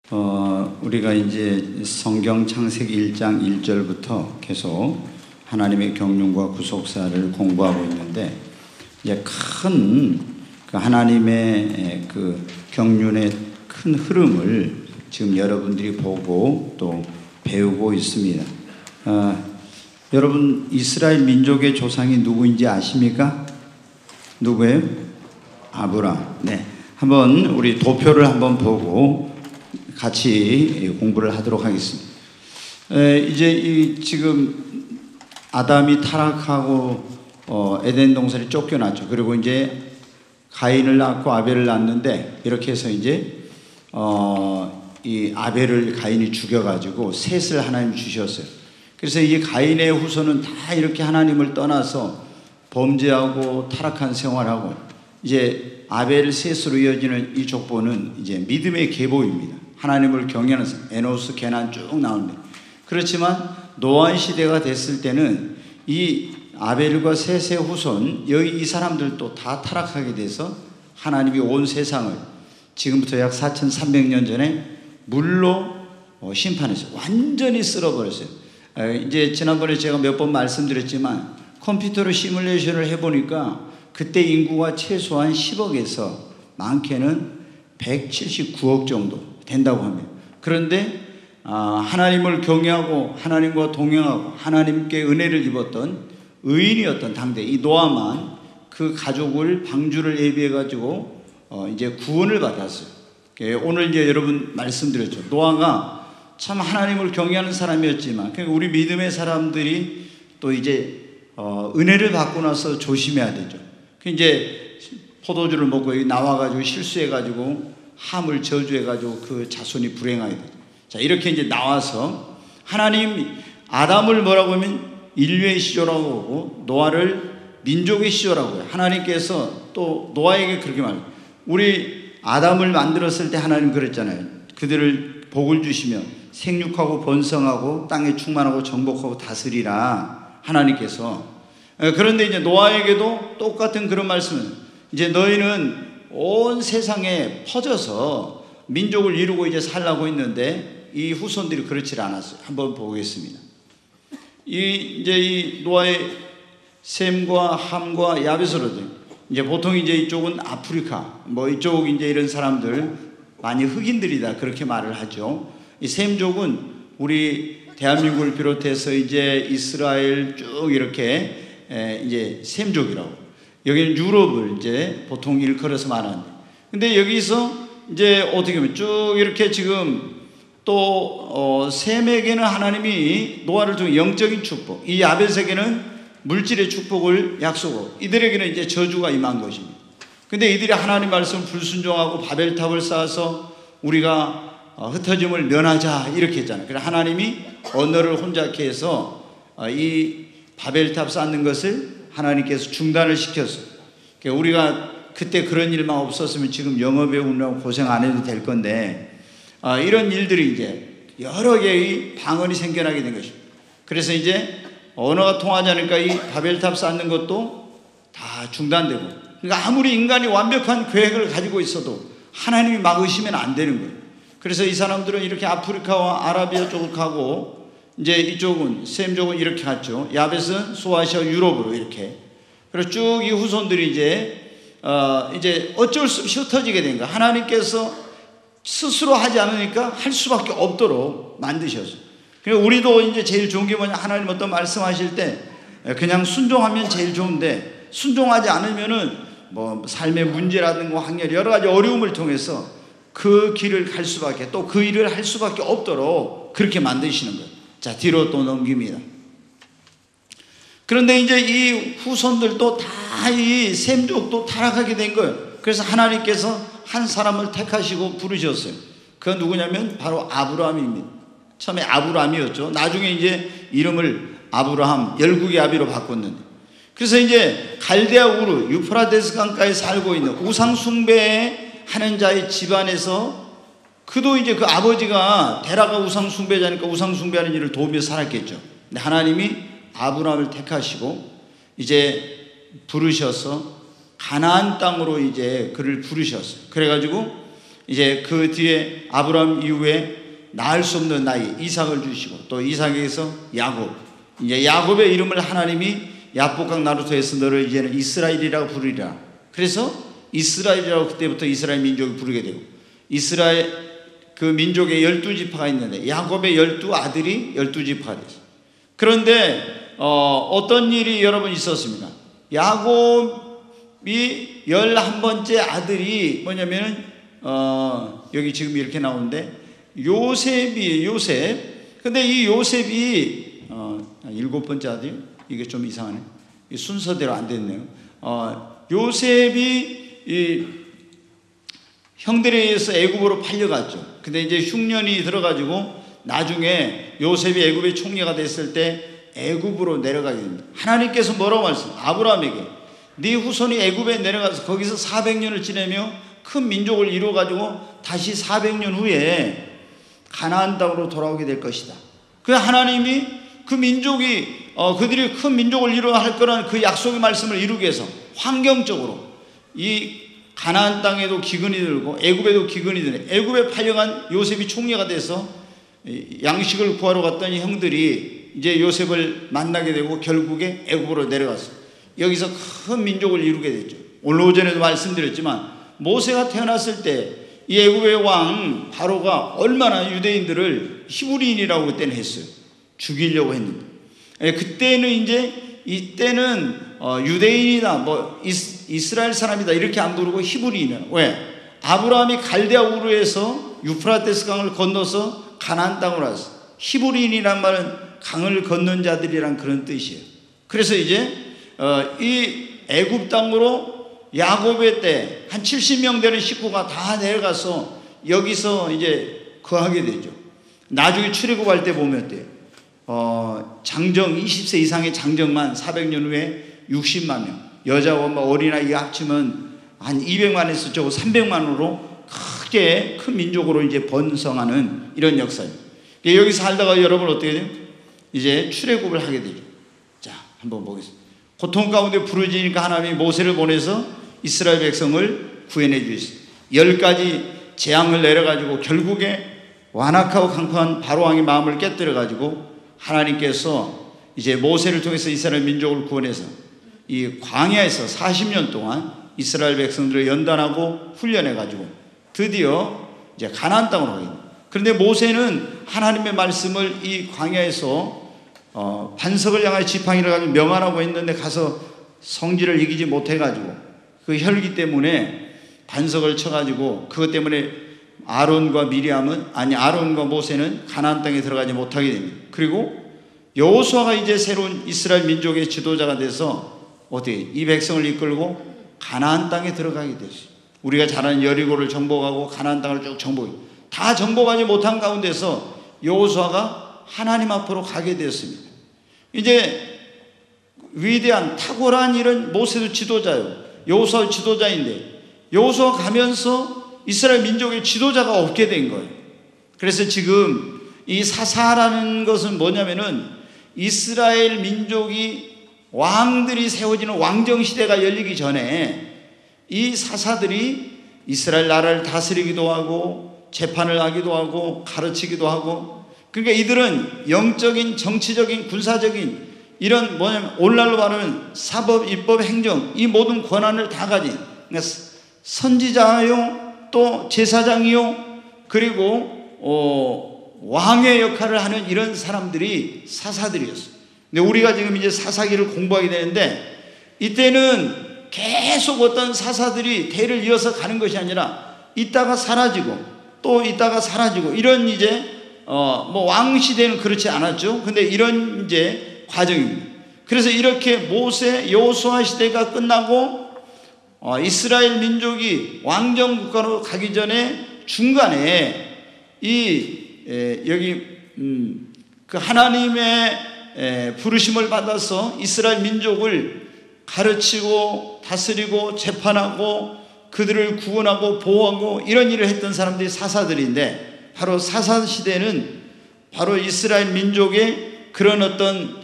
우리가 이제 성경 창세기 1장 1절부터 계속 하나님의 경륜과 구속사를 공부하고 있는데, 이제 큰 하나님의 그 경륜의 큰 흐름을 지금 여러분들이 보고 또 배우고 있습니다. 여러분, 이스라엘 민족의 조상이 누구인지 아십니까? 누구예요? 아브라함. 네, 한번 우리 도표를 한번 보고 같이 공부를 하도록 하겠습니다. 이제 지금 아담이 타락하고 에덴 동산에 쫓겨났죠. 그리고 이제 가인을 낳고 아벨을 낳는데, 이렇게 해서 이제 이 아벨을 가인이 죽여가지고 셋을 하나님 주셨어요. 그래서 이 가인의 후손은 다 이렇게 하나님을 떠나서 범죄하고 타락한 생활하고, 이제 아벨 셋으로 이어지는 이 족보는 이제 믿음의 계보입니다. 하나님을 경외하는 사람, 에노스, 게난 쭉 나옵니다. 그렇지만 노아의 시대가 됐을 때는 이 아벨과 셋의 후손, 여기 이 사람들도 다 타락하게 돼서 하나님이 온 세상을 지금부터 약 4,300년 전에 물로 심판했어요. 완전히 쓸어버렸어요. 이제 지난번에 제가 몇 번 말씀드렸지만, 컴퓨터로 시뮬레이션을 해보니까 그때 인구가 최소한 10억에서 많게는 179억 정도 된다고 합니다. 그런데 하나님을 경외하고 하나님과 동행하고 하나님께 은혜를 입었던 의인이었던 당대 이 노아만 그 가족을 방주를 예비해 가지고 이제 구원을 받았어요. 오늘 이제 여러분 말씀드렸죠. 노아가 참 하나님을 경외하는 사람이었지만, 우리 믿음의 사람들이 또 이제 은혜를 받고 나서 조심해야 되죠. 이제 포도주를 먹고 여기 나와가지고 실수해가지고 함을 저주해가지고 그 자손이 불행하게 되죠. 자, 이렇게 이제 나와서 하나님 아담을 뭐라고 하면 인류의 시조라고 하고, 노아를 민족의 시조라고 해요. 하나님께서 또 노아에게 그렇게 말해요. 우리 아담을 만들었을 때 하나님 그랬잖아요. 그들을 복을 주시며 생육하고 번성하고 땅에 충만하고 정복하고 다스리라, 하나님께서. 그런데 이제 노아에게도 똑같은 그런 말씀을, 이제 너희는 온 세상에 퍼져서 민족을 이루고 이제 살라고 했는데 이 후손들이 그렇지 않았어요. 한번 보겠습니다. 이제 이 노아의 셈과 함과 야베스로들, 이제 보통 이제 이쪽은 아프리카, 뭐 이쪽 이제 이런 사람들 많이 흑인들이다 그렇게 말을 하죠. 이 셈족은 우리 대한민국을 비롯해서 이제 이스라엘 쭉 이렇게 이제 셈족이라고. 여기는 유럽을 이제 보통 일컬어서 말하는데, 근데 여기서 이제 어떻게 보면 쭉 이렇게 지금 또 셈에게는 하나님이 노아를 통해 영적인 축복, 이 야벳에게는 물질의 축복을 약속하고, 이들에게는 이제 저주가 임한 것입니다. 근데 이들이 하나님 말씀 불순종하고 바벨탑을 쌓아서 우리가 흩어짐을 면하자 이렇게 했잖아요. 그래서 하나님이 언어를 혼잡케 해서 이 바벨탑 쌓는 것을 하나님께서 중단을 시켰어요. 그러니까 우리가 그때 그런 일만 없었으면 지금 영어배 운영 고생 안 해도 될 건데, 이런 일들이 이제 여러 개의 방언이 생겨나게 된 것입니다. 그래서 이제 언어가 통하지 않으니까 이 바벨탑 쌓는 것도 다 중단되고, 그러니까 아무리 인간이 완벽한 계획을 가지고 있어도 하나님이 막으시면 안 되는 거예요. 그래서 이 사람들은 이렇게 아프리카와 아라비아 쪽을 가고, 이제 이쪽은 셈족은 이렇게 갔죠. 야벳은 소아시아 유럽으로 이렇게. 그래서 쭉 이 후손들이 이제 어쩔 수 없이 흩어지게 된 거야. 하나님께서 스스로 하지 않으니까 할 수밖에 없도록 만드셨어요. 그리고 우리도 이제 제일 좋은 게 뭐냐, 하나님 어떤 말씀하실 때 그냥 순종하면 제일 좋은데, 순종하지 않으면은 뭐 삶의 문제라든가 환경 여러 가지 어려움을 통해서 그 길을 갈 수밖에, 또 그 일을 할 수밖에 없도록 그렇게 만드시는 거예요. 자, 뒤로 또 넘깁니다. 그런데 이제 이 후손들도 다 이 셈족도 타락하게 된 거예요. 그래서 하나님께서 한 사람을 택하시고 부르셨어요. 그건 누구냐면 바로 아브라함입니다. 처음에 아브라함이었죠. 나중에 이제 이름을 아브라함, 열국의 아비로 바꿨는데, 그래서 이제 갈대아 우르, 유프라데스 강가에 살고 있는 우상 숭배하는 자의 집안에서, 그도 이제 그 아버지가 데라가 우상 숭배자니까 우상 숭배하는 일을 도우며 살았겠죠. 근데 하나님이 아브라함을 택하시고 이제 부르셔서 가나안 땅으로 이제 그를 부르셨어요. 그래가지고 이제 그 뒤에 아브라함 이후에 낳을 수 없는 나이 이삭을 주시고, 또 이삭에서 야곱, 이제 야곱의 이름을 하나님이 야복강 나루토에서 너를 이제는 이스라엘이라고 부르리라. 그래서 이스라엘이라고 그때부터 이스라엘 민족이 부르게 되고, 이스라엘 그 민족의 12지파가 있는데 야곱의 12아들이 12지파가 됐어요. 그런데 어떤 일이 여러분 있었습니까? 야곱이 11번째 아들이 뭐냐면은 여기 지금 이렇게 나오는데 요셉이에요. 요셉. 근데 이 요셉이 7번째 아들, 이게 좀 이상하네. 순서대로 안 됐네요. 요셉이 이 형들에 의해서 애굽으로 팔려갔죠. 근데 이제 흉년이 들어가지고 나중에 요셉이 애굽의 총리가 됐을 때 애굽으로 내려가게 됩니다. 하나님께서 뭐라고 말씀? 아브라함에게 네 후손이 애굽에 내려가서 거기서 400년을 지내며 큰 민족을 이루어가지고 다시 400년 후에 가나안 땅으로 돌아오게 될 것이다. 그 하나님이 그 민족이 그들이 큰 민족을 이루어야 할 거라는 그 약속의 말씀을 이루기 위해서 환경적으로 이 가나안 땅에도 기근이 들고 애굽에도 기근이 드네. 애굽에 팔려간 요셉이 총리가 돼서 양식을 구하러 갔던 형들이 이제 요셉을 만나게 되고 결국에 애굽으로 내려갔어요. 여기서 큰 민족을 이루게 됐죠. 오늘 오전에도 말씀드렸지만 모세가 태어났을 때 이 애굽의 왕 바로가 얼마나 유대인들을 히브리인이라고 그때는 했어요. 죽이려고 했는데, 그때는 이제 이때는 유대인이다, 뭐 이스라엘 사람이다 이렇게 안 부르고 히브리인이야. 왜? 아브라함이 갈대아 우르에서 유프라테스 강을 건너서 가나안 땅으로 왔어. 히브리인이란 말은 강을 건넌 자들이란 그런 뜻이에요. 그래서 이제 이 애굽 땅으로 야곱의 때 한 70명 되는 식구가 다 내려가서 여기서 이제 거하게 되죠. 나중에 출애굽할 때 보면 어때요? 장정 20세 이상의 장정만 400년 후에 60만 명, 여자와 어린아이 합치면 한 200만에서 저거 300만으로 크게 큰 민족으로 이제 번성하는 이런 역사입니다. 여기 살다가 여러분 어떻게 돼요? 이제 출애굽을 하게 되죠. 자, 한번 보겠습니다. 고통 가운데 부르짖으니까 하나님이 모세를 보내서 이스라엘 백성을 구해내 주셨어요. 10가지 재앙을 내려가지고 결국에 완악하고 강팍한 바로왕의 마음을 깨뜨려가지고 하나님께서 이제 모세를 통해서 이스라엘 민족을 구원해서 이 광야에서 40년 동안 이스라엘 백성들을 연단하고 훈련해가지고 드디어 이제 가나안 땅으로 가게 됩니다. 그런데 모세는 하나님의 말씀을 이 광야에서 반석을 향하여 지팡이를 가지고 명하라고 했는데 가서 성질을 이기지 못해가지고 그 혈기 때문에 반석을 쳐가지고 그것 때문에 아론과 모세는 가나안 땅에 들어가지 못하게 됩니다. 그리고 여호수아가 이제 새로운 이스라엘 민족의 지도자가 돼서 어떻게 이 백성을 이끌고 가나안 땅에 들어가게 됐어요. 우리가 잘 아는 여리고를 정복하고 가나안 땅을 쭉 정복해요. 다 정복하지 못한 가운데서 여호수아가 하나님 앞으로 가게 되었습니다. 이제 위대한 탁월한 이런 모세도 지도자요, 여호수아 지도자인데 여호수아 가면서 이스라엘 민족의 지도자가 없게 된 거예요. 그래서 지금 이 사사라는 것은 뭐냐면은 이스라엘 민족이 왕들이 세워지는 왕정시대가 열리기 전에 이 사사들이 이스라엘 나라를 다스리기도 하고 재판을 하기도 하고 가르치기도 하고, 그러니까 이들은 영적인, 정치적인, 군사적인 이런 뭐냐면 오늘날로 말하면 사법, 입법, 행정 이 모든 권한을 다 가진, 그러니까 선지자요 또 제사장이요 그리고 왕의 역할을 하는 이런 사람들이 사사들이었어요. 근데 우리가 지금 이제 사사기를 공부하게 되는데 이때는 계속 어떤 사사들이 대를 이어서 가는 것이 아니라 있다가 사라지고 또 있다가 사라지고 이런 이제 뭐 왕 시대는 그렇지 않았죠. 근데 이런 이제 과정입니다. 그래서 이렇게 모세 여호수아 시대가 끝나고 이스라엘 민족이 왕정 국가로 가기 전에 중간에 여기 그 하나님의 부르심을 받아서 이스라엘 민족을 가르치고 다스리고 재판하고 그들을 구원하고 보호하고 이런 일을 했던 사람들이 사사들인데, 바로 사사 시대는 바로 이스라엘 민족의 그런 어떤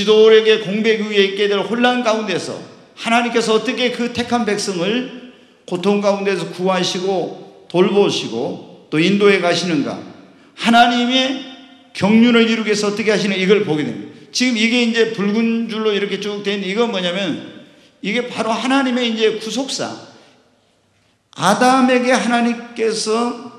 지도력의 공백 위에 있게 될 혼란 가운데서 하나님께서 어떻게 그 택한 백성을 고통 가운데서 구하시고 돌보시고 또 인도해 가시는가? 하나님의 경륜을 이루기 위해서 어떻게 하시는 이걸 보게 됩니다. 지금 이게 이제 붉은 줄로 이렇게 쭉 된 이건 뭐냐면 이게 바로 하나님의 이제 구속사. 아담에게 하나님께서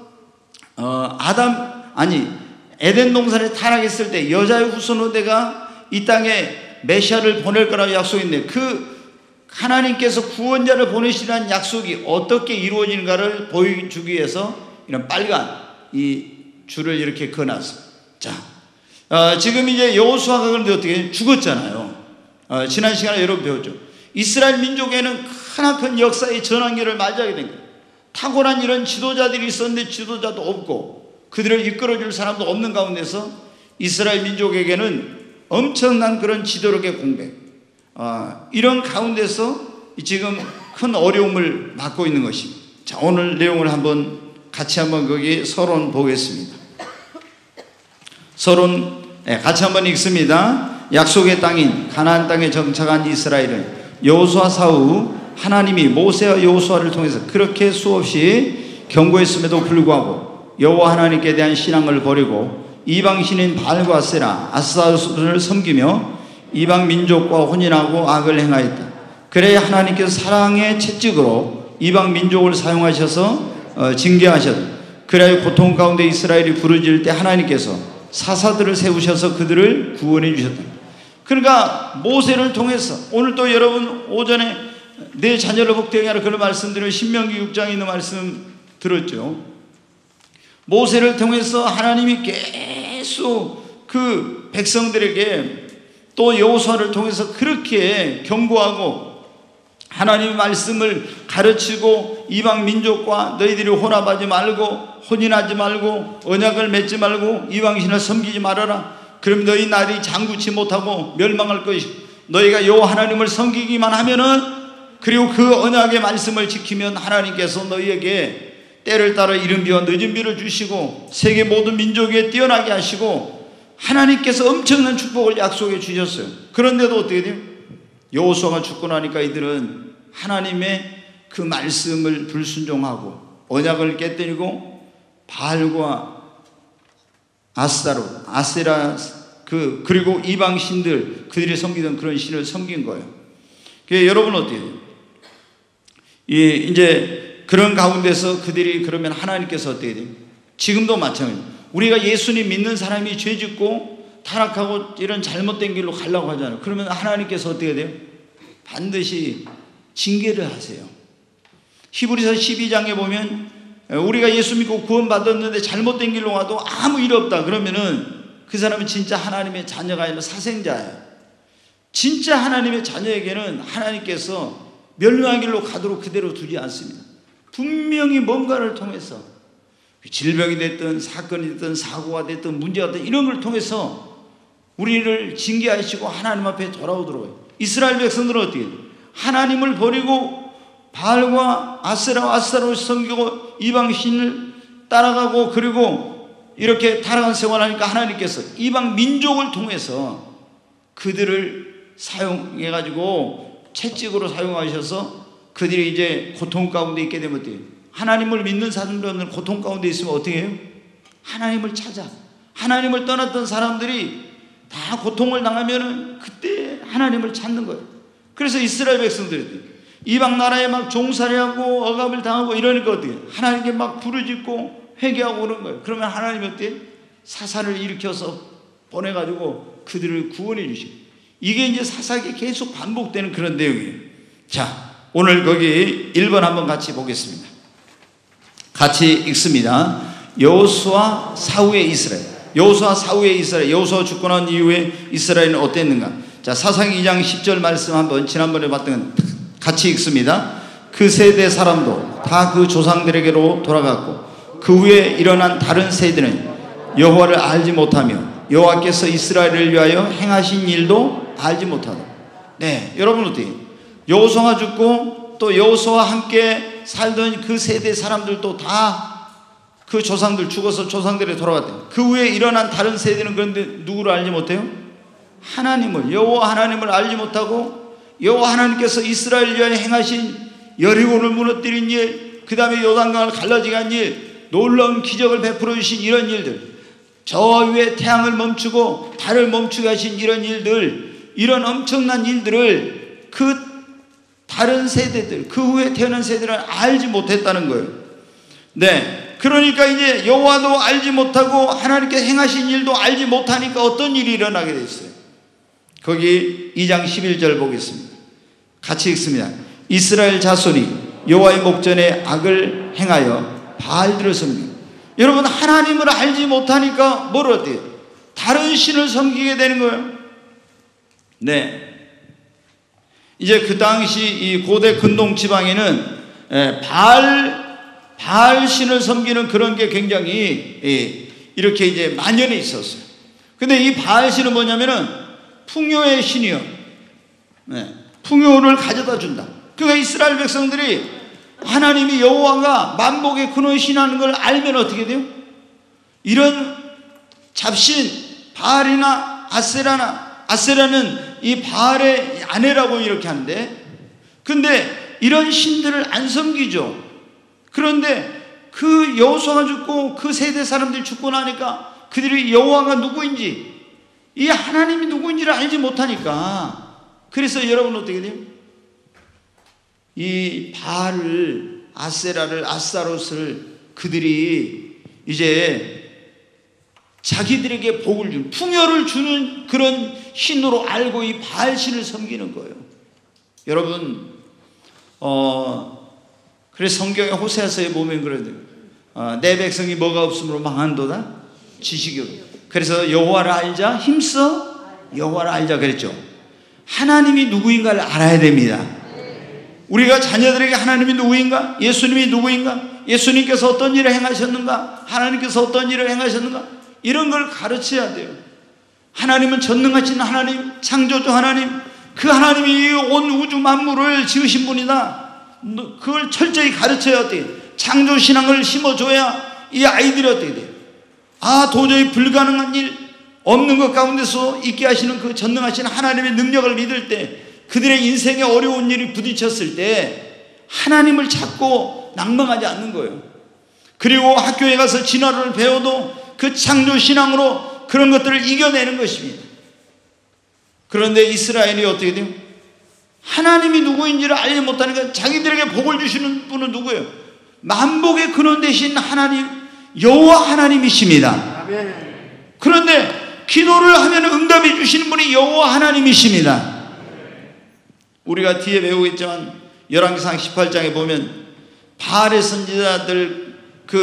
에덴 동산에 타락했을 때 여자의 후손으로다가 이 땅에 메시아를 보낼 거라고 약속했는데 그 하나님께서 구원자를 보내시라는 약속이 어떻게 이루어지는가를 보여주기 위해서 이런 빨간 이 줄을 이렇게 그어놨어요. 자, 지금 이제 여호수아가 그런데 어떻게 죽었잖아요. 지난 시간에 여러분 배웠죠. 이스라엘 민족에는 크나큰 역사의 전환기를 맞이하게 된 거예요. 탁월한 이런 지도자들이 있었는데 지도자도 없고 그들을 이끌어줄 사람도 없는 가운데서 이스라엘 민족에게는 엄청난 그런 지도력의 공백, 이런 가운데서 지금 큰 어려움을 받고 있는 것입니다. 자, 오늘 내용을 같이 한번 거기 서론 보겠습니다. 서론 같이 한번 읽습니다. 약속의 땅인 가나안 땅에 정착한 이스라엘은 여호수아 사후 하나님이 모세와 여호수아를 통해서 그렇게 수없이 경고했음에도 불구하고 여호와 하나님께 대한 신앙을 버리고 이방신인 바알과 아세라, 아스타롯을 섬기며 이방 민족과 혼인하고 악을 행하였다. 그래야 하나님께서 사랑의 채찍으로 이방 민족을 사용하셔서 징계하셨다. 그래야 고통 가운데 이스라엘이 부르짖을 때 하나님께서 사사들을 세우셔서 그들을 구원해 주셨다. 그러니까 모세를 통해서 오늘 또 여러분 오전에 내 자녀를 복되게 하라 그런 말씀드린 신명기 6장에 있는 말씀 들었죠. 모세를 통해서 하나님이 계속 그 백성들에게 또 여호수아를 통해서 그렇게 경고하고 하나님의 말씀을 가르치고 이방 민족과 너희들이 혼합하지 말고 혼인하지 말고 언약을 맺지 말고 이방신을 섬기지 말아라. 그럼 너희 날이 장구치 못하고 멸망할 것이고 너희가 여호와 하나님을 섬기기만 하면은 그리고 그 언약의 말씀을 지키면 하나님께서 너희에게 때를 따라 이른 비와 늦은 비를 주시고 세계 모든 민족에 뛰어나게 하시고 하나님께서 엄청난 축복을 약속해 주셨어요. 그런데도 어떻게 돼요? 여호수아가 죽고 나니까 이들은 하나님의 그 말씀을 불순종하고 언약을 깨뜨리고 바알과 아스타롯, 아세라 그리고 이방 신들 그들이 섬기던 그런 신을 섬긴 거예요. 여러분 어때요? 이제 그런 가운데서 그들이 그러면 하나님께서 어떻게 돼요? 지금도 마찬가지예요. 우리가 예수님 믿는 사람이 죄짓고 타락하고 이런 잘못된 길로 가려고 하잖아요. 그러면 하나님께서 어떻게 돼요? 반드시 징계를 하세요. 히브리서 12장에 보면 우리가 예수 믿고 구원 받았는데 잘못된 길로 가도 아무 일 없다 그러면은 그 사람은 진짜 하나님의 자녀가 아니라 사생자예요. 진짜 하나님의 자녀에게는 하나님께서 멸망의 길로 가도록 그대로 두지 않습니다. 분명히 뭔가를 통해서 질병이 됐든 사건이 됐든 사고가 됐든 문제가 됐든 이런 걸 통해서 우리를 징계하시고 하나님 앞에 돌아오도록 해요. 이스라엘 백성들은 어떻게 해요? 하나님을 버리고 바알과 아세라와 아스타롯을 섬기고 이방신을 따라가고 그리고 이렇게 타락한 생활하니까 하나님께서 이방 민족을 통해서 그들을 사용해가지고 채찍으로 사용하셔서 그들이 이제 고통 가운데 있게 되면 어때요? 하나님을 믿는 사람들은 고통 가운데 있으면 어떻게 해요? 하나님을 찾아. 하나님을 떠났던 사람들이 다 고통을 당하면은 그때 하나님을 찾는 거예요. 그래서 이스라엘 백성들이 이방 나라에 막 종살이하고 억압을 당하고 이러니까 어떻게 해요? 하나님께 막 부르짖고 회개하고 그런 거예요. 그러면 하나님이 어때요? 사사를 일으켜서 보내가지고 그들을 구원해 주시고 이게 이제 사사기 계속 반복되는 그런 내용이에요. 자, 오늘 거기 1번 한번 같이 보겠습니다. 같이 읽습니다. 여호수아 사후의 이스라엘. 여호수아 사후의 이스라엘. 여호수아 죽고 난 이후에 이스라엘은 어땠는가? 자, 사사기 2장 10절 말씀 한번 지난번에 봤던 같이 읽습니다. 그 세대 사람도 다 그 조상들에게로 돌아갔고 그 후에 일어난 다른 세대는 여호와를 알지 못하며 여호와께서 이스라엘을 위하여 행하신 일도 알지 못하다. 네, 여러분 어때요? 여호수아가 죽고 또 여호수아와 함께 살던 그 세대 사람들도 다 그 조상들 죽어서 조상들에 돌아갔대요. 그 후에 일어난 다른 세대는 그런데 누구를 알지 못해요? 하나님을, 여호와 하나님을 알지 못하고 여호와 하나님께서 이스라엘 위하여 행하신 여리고를 무너뜨린 일, 그 다음에 요단강을 갈라지게 한 일, 놀라운 기적을 베풀어 주신 이런 일들, 저 위에 태양을 멈추고 달을 멈추게 하신 이런 일들, 이런 엄청난 일들을 그 다른 세대들, 그 후에 태어난 세대들은 알지 못했다는 거예요. 네, 그러니까 이제 여호와도 알지 못하고 하나님께서 행하신 일도 알지 못하니까 어떤 일이 일어나게 됐어요. 거기 2장 11절 보겠습니다. 같이 읽습니다. 이스라엘 자손이 여호와의 목전에 악을 행하여 바알들을 섬기고. 여러분, 하나님을 알지 못하니까 뭘 어때요? 다른 신을 섬기게 되는 거예요. 네, 이제 그 당시 이 고대 근동 지방에는 바알 신을 섬기는 그런 게 굉장히 이렇게 이제 만연해 있었어요. 근데 이 바알 신은 뭐냐면은 풍요의 신이요. 네, 풍요를 가져다 준다. 그러니까 이스라엘 백성들이 하나님이 여호와가 만복의 근원이시라는 걸 알면 어떻게 돼요? 이런 잡신 바알이나 아세라는 이 바알의 아내라고 이렇게 하는데, 근데 이런 신들을 안 섬기죠. 그런데 그 여호수아가 죽고 그 세대 사람들이 죽고 나니까 그들이 여호와가 누구인지, 이 하나님이 누구인지를 알지 못하니까, 그래서 여러분 어떻게 돼요? 이 바알을, 아세라를, 아스타롯을 그들이 이제 자기들에게 복을 주는, 풍요를 주는 그런 신으로 알고 이 바알 신을 섬기는 거예요. 여러분, 그래서 성경의 호세아서에 보면 그러죠. 내 백성이 뭐가 없으므로 망한도다? 지식이 없다. 그래서 여호와를 알자, 힘써 여호와를 알자 그랬죠. 하나님이 누구인가를 알아야 됩니다. 우리가 자녀들에게 하나님이 누구인가, 예수님이 누구인가, 예수님께서 어떤 일을 행하셨는가, 하나님께서 어떤 일을 행하셨는가, 이런 걸 가르쳐야 돼요. 하나님은 전능하신 하나님, 창조주 하나님, 그 하나님이 온 우주 만물을 지으신 분이다. 그걸 철저히 가르쳐야 돼요. 창조신앙을 심어줘야 이 아이들이 어떻게 돼요? 도저히 불가능한 일, 없는 것 가운데서 있게 하시는 그 전능하신 하나님의 능력을 믿을 때, 그들의 인생에 어려운 일이 부딪혔을 때 하나님을 찾고 낭망하지 않는 거예요. 그리고 학교에 가서 진화론을 배워도 그 창조신앙으로 그런 것들을 이겨내는 것입니다. 그런데 이스라엘이 어떻게 돼요? 하나님이 누구인지를 알지 못하니까 자기들에게 복을 주시는 분은 누구예요? 만복의 근원 되신 하나님, 여호와 하나님이십니다. 그런데 기도를 하면 응답해 주시는 분이 여호와 하나님이십니다. 우리가 뒤에 배우겠지만 열왕기상 18장에 보면 바알의 선지자들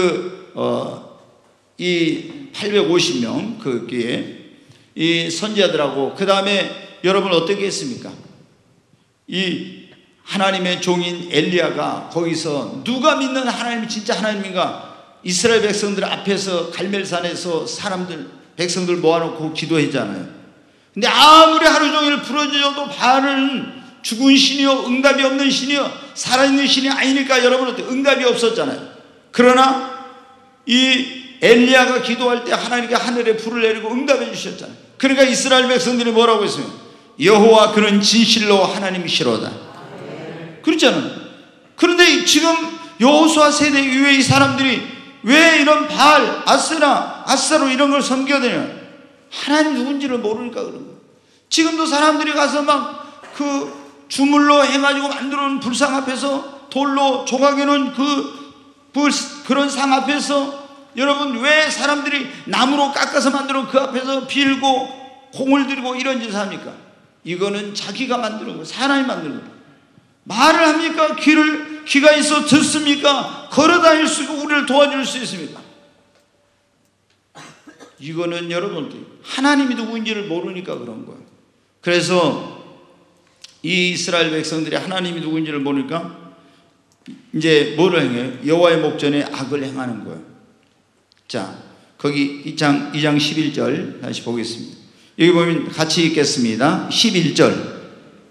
이 850명 거기에 이 선지자들하고, 그 다음에 여러분 어떻게 했습니까? 이 하나님의 종인 엘리야가 거기서 누가 믿는 하나님이 진짜 하나님인가, 이스라엘 백성들 앞에서 갈멜산에서 백성들 모아놓고 기도했잖아요. 근데 아무리 하루 종일 부르짖어도 바알은 죽은 신이요, 응답이 없는 신이요, 살아있는 신이 아니니까 여러분 어때? 응답이 없었잖아요. 그러나 이 엘리야가 기도할 때 하나님께 하늘에 불을 내리고 응답해 주셨잖아요. 그러니까 이스라엘 백성들이 뭐라고 했어요? 여호와 그는 진실로 하나님이시로다. 그렇잖아요. 그런데 지금 여호수아 세대 이후에 이 사람들이 왜 이런 바알, 아세라, 아스타롯 이런 걸 섬겨야 되냐? 하나님 누군지를 모르니까 그런 거예요. 지금도 사람들이 가서 막 그 주물로 해가지고 만들어 놓은 불상 앞에서 돌로 조각해 놓은 그런 상 앞에서, 여러분 왜 사람들이 나무로 깎아서 만들어 그 앞에서 빌고 공을 들이고 이런 짓을 합니까? 이거는 자기가 만드는 거예요. 사람이 만드는 거예요. 말을 합니까? 귀가 있어 듣습니까? 걸어다닐 수 있고 우리를 도와줄 수 있습니까? 이거는 여러분 하나님이 누구인지를 모르니까 그런 거예요. 그래서 이 이스라엘 백성들이 하나님이 누구인지를 모르니까 이제 뭐를 행해요? 여호와의 목전에 악을 행하는 거예요. 자, 거기 2장 11절 다시 보겠습니다. 여기 보면 같이 읽겠습니다. 11절.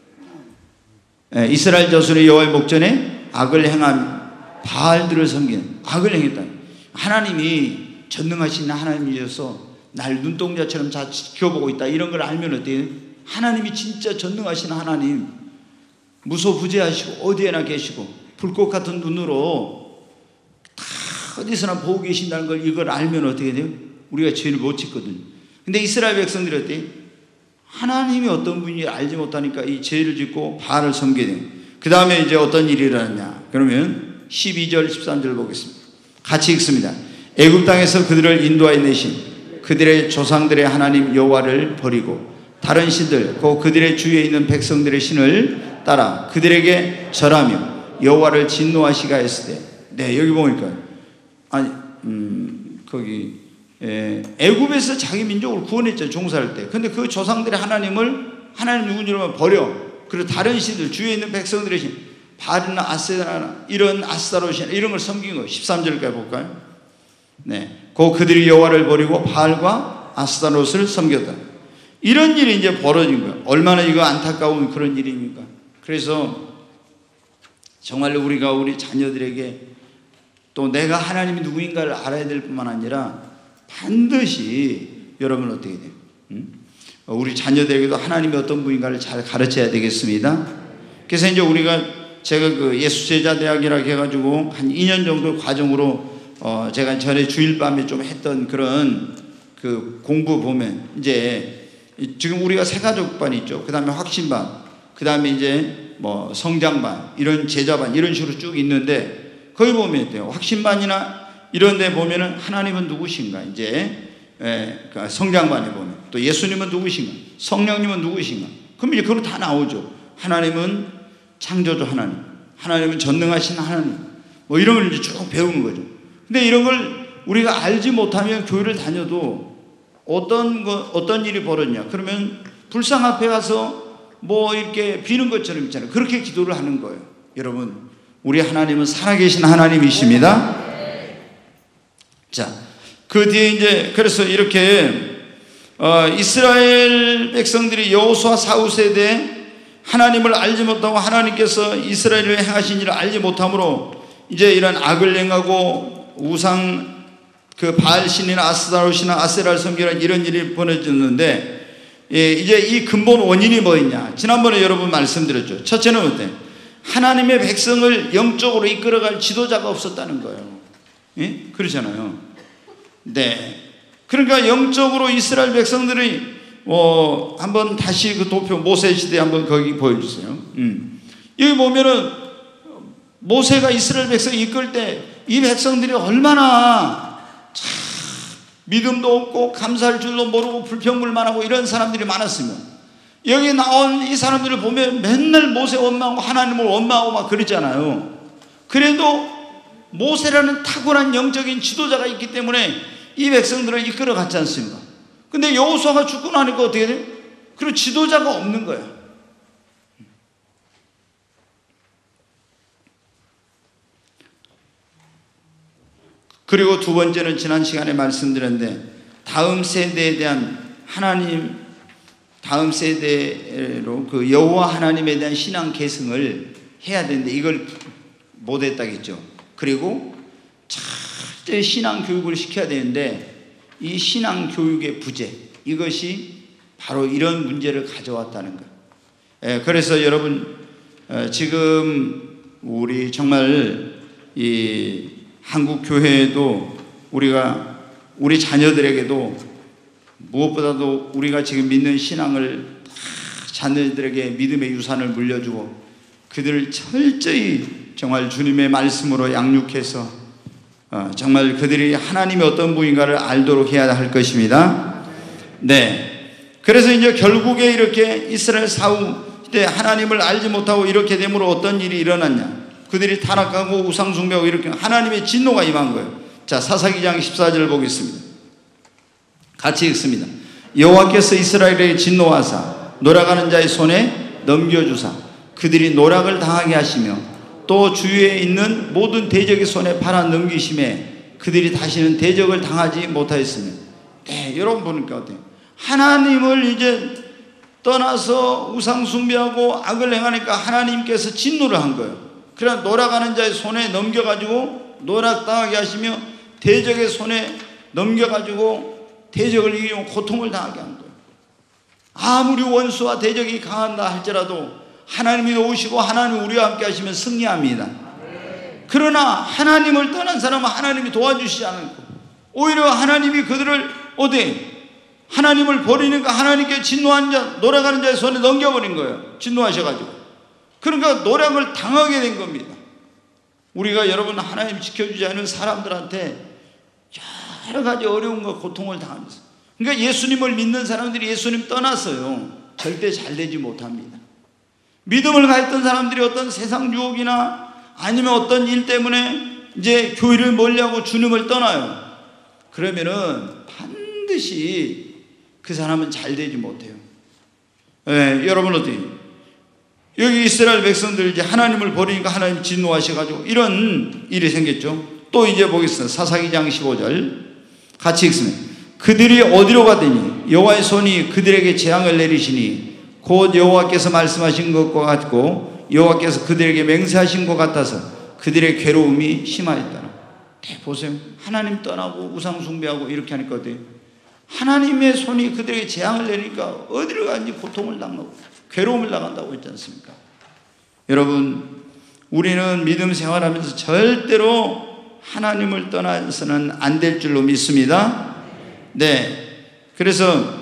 이스라엘 자손이 여호와의 목전에 악을 행한 바알들을 섬기는, 악을 행했다. 하나님이 전능하신 하나님이셔서 날 눈동자처럼 다 지켜보고 있다, 이런 걸 알면 어때요? 하나님이 진짜 전능하신 하나님, 무소부재하시고 어디에나 계시고 불꽃 같은 눈으로 다 어디서나 보고 계신다는 걸 이걸 알면 어떻게 돼요? 우리가 죄를 못 짓거든요. 근데 이스라엘 백성들이 어때요? 하나님이 어떤 분인지 알지 못하니까 이 죄를 짓고 바알을 섬기게 돼요. 그 다음에 이제 어떤 일이 일어났냐? 그러면 12절 13절 보겠습니다. 같이 읽습니다. 애굽 땅에서 그들을 인도하여 내신 그들의 조상들의 하나님 여호와를 버리고 다른 신들 곧 그들의 주위에 있는 백성들의 신을 따라 그들에게 절하며 여호와를 진노하시가 했을 때, 네, 여기 보니까 아니 거기 애굽에서 자기 민족을 구원했죠, 종살할 때. 근데 그 조상들의 하나님 누군지 버려. 그리고 다른 신들, 주위에 있는 백성들의 신, 바알이나 아세라나 이런 아스타롯이나 이런 걸 섬긴 거예요. 13절까지 볼까요? 네, 그들이 여호와를 버리고 바알과 아스타롯을 섬겼다. 이런 일이 이제 벌어진 거예요. 얼마나 이거 안타까운 그런 일입니까? 그래서 정말로 우리가 우리 자녀들에게 또 내가 하나님이 누구인가를 알아야 될 뿐만 아니라 반드시 여러분 어떻게 돼요? 우리 자녀들에게도 하나님이 어떤 분인가를 잘 가르쳐야 되겠습니다. 그래서 이제 제가 그 예수제자대학이라고 해가지고 한 2년 정도 과정으로 제가 전에 주일밤에 좀 했던 그런 그 공부 보면 이제 지금 우리가 새가족반 있죠. 그 다음에 확신반, 그 다음에 이제 뭐 성장반, 이런 제자반 이런 식으로 쭉 있는데 거기 보면 돼요. 확신반이나 이런 데 보면은 하나님은 누구신가? 이제 성장반에 보면 또 예수님은 누구신가? 성령님은 누구신가? 그럼 이제 그거 다 나오죠. 하나님은 창조주 하나님, 하나님은 전능하신 하나님, 뭐 이런 걸 이제 쭉 배우는 거죠. 근데 이런 걸 우리가 알지 못하면 교회를 다녀도 어떤 일이 벌어졌냐? 그러면 불상 앞에 가서 뭐 이렇게 비는 것처럼 있잖아요. 그렇게 기도를 하는 거예요. 여러분, 우리 하나님은 살아계신 하나님이십니다. 자, 그 뒤에 이제 그래서 이렇게 이스라엘 백성들이 여호수아 사후 세대에 하나님을 알지 못하고 하나님께서 이스라엘을 행하신 일을 알지 못함으로 이제 이런 악을 행하고 우상 그 바알신이나 아스타롯이나 아세라를 섬기는 이런 일이 벌어졌는데, 이제 이 근본 원인이 뭐였냐? 지난번에 여러분 말씀드렸죠. 첫째는 어때? 하나님의 백성을 영적으로 이끌어갈 지도자가 없었다는 거예요. 예? 그렇잖아요. 네. 그러니까 영적으로 이스라엘 백성들이 한번 다시 그 도표 모세 시대 한번 거기 보여주세요. 여기 보면은 모세가 이스라엘 백성 이끌 때 이 백성들이 얼마나 참 믿음도 없고 감사할 줄도 모르고 불평불만하고 이런 사람들이 많았으면, 여기 나온 이 사람들을 보면 맨날 모세 원망하고 하나님을 원망하고 막 그러잖아요. 그래도 모세라는 탁월한 영적인 지도자가 있기 때문에 이 백성들을 이끌어 갔지 않습니까? 근데 여호수아가 죽고 나니까 어떻게 돼요? 그리고 지도자가 없는 거예요. 그리고 두 번째는 지난 시간에 말씀드렸는데, 다음 세대에 대한 다음 세대로 그 여호와 하나님에 대한 신앙 계승을 해야 되는데 이걸 못했다겠죠. 그리고 철저히 신앙 교육을 시켜야 되는데 이 신앙 교육의 부재, 이것이 바로 이런 문제를 가져왔다는 거예요. 그래서 여러분, 지금 우리 정말 이 한국 교회에도 우리 자녀들에게도 무엇보다도 우리가 지금 믿는 신앙을 자녀들에게 믿음의 유산을 물려주고 그들을 철저히 정말 주님의 말씀으로 양육해서 정말 그들이 하나님의 어떤 분인가를 알도록 해야 할 것입니다. 네. 그래서 이제 결국에 이렇게 이스라엘 사후 때 하나님을 알지 못하고 이렇게 되므로 어떤 일이 일어났냐? 그들이 타락하고 우상숭배하고 이렇게 하나님의 진노가 임한 거예요. 자, 사사기장 14절을 보겠습니다. 같이 읽습니다. 여호와께서 이스라엘에게 진노하사 노락하는 자의 손에 넘겨주사 그들이 노락을 당하게 하시며 또 주위에 있는 모든 대적의 손에 팔아 넘기심에 그들이 다시는 대적을 당하지 못하였으며. 네, 여러분 보니까 어때요? 하나님을 이제 떠나서 우상숭배하고 악을 행하니까 하나님께서 진노를 한 거예요. 그러나 노락하는 자의 손에 넘겨가지고 노락당하게 하시며 대적의 손에 넘겨가지고 대적을 이기고 고통을 당하게 한 거예요. 아무리 원수와 대적이 강한다 할지라도 하나님이 오시고 하나님이 우리와 함께 하시면 승리합니다. 그러나 하나님을 떠난 사람은 하나님이 도와주시지 않고 오히려 하나님이 그들을 하나님을 버리니까 하나님께 진노한 자, 노력하는 자의 손에 넘겨버린 거예요. 진노하셔가지고. 그러니까 노력을 당하게 된 겁니다. 우리가 여러분 하나님 지켜주지 않은 사람들한테 여러 가지 어려움과 고통을 당하면서, 그러니까 예수님을 믿는 사람들이 예수님 떠났어요. 절대 잘 되지 못합니다. 믿음을 가졌던 사람들이 어떤 세상 유혹이나 아니면 어떤 일 때문에 이제 교회를 멀리하고 주님을 떠나요. 그러면은 반드시 그 사람은 잘 되지 못해요. 여러분 여기 이스라엘 백성들 이제 하나님을 버리니까 하나님 진노하셔가지고 이런 일이 생겼죠. 또 이제 보겠습니다. 사사기장 15절 같이 읽습니다. 그들이 어디로 가더니 여호와의 손이 그들에게 재앙을 내리시니 곧 여호와께서 말씀하신 것과 같고 여호와께서 그들에게 맹세하신 것 같아서 그들의 괴로움이 심하였더라. 보세요. 하나님 떠나고 우상 숭배하고 이렇게 하니까 어때요? 하나님의 손이 그들에게 재앙을 내리니까 어디로 가는지 고통을 당하고 괴로움을 당한다고 했지 않습니까? 여러분, 우리는 믿음 생활하면서 절대로 하나님을 떠나서는 안 될 줄로 믿습니다. 네. 그래서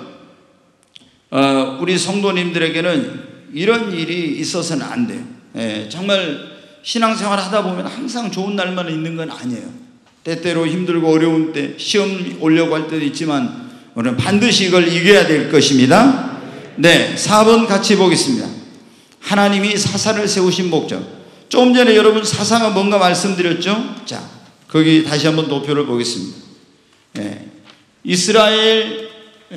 우리 성도님들에게는 이런 일이 있어서는 안 돼요. 정말 신앙생활 하다 보면 항상 좋은 날만 있는 건 아니에요. 때때로 힘들고 어려운 때 시험 오려고 할 때도 있지만 우리는 반드시 이걸 이겨야 될 것입니다. 네, 4번 같이 보겠습니다. 하나님이 사사를 세우신 목적. 조금 전에 여러분 사사가 뭔가 말씀드렸죠? 자, 거기 다시 한번 도표를 보겠습니다. 이스라엘의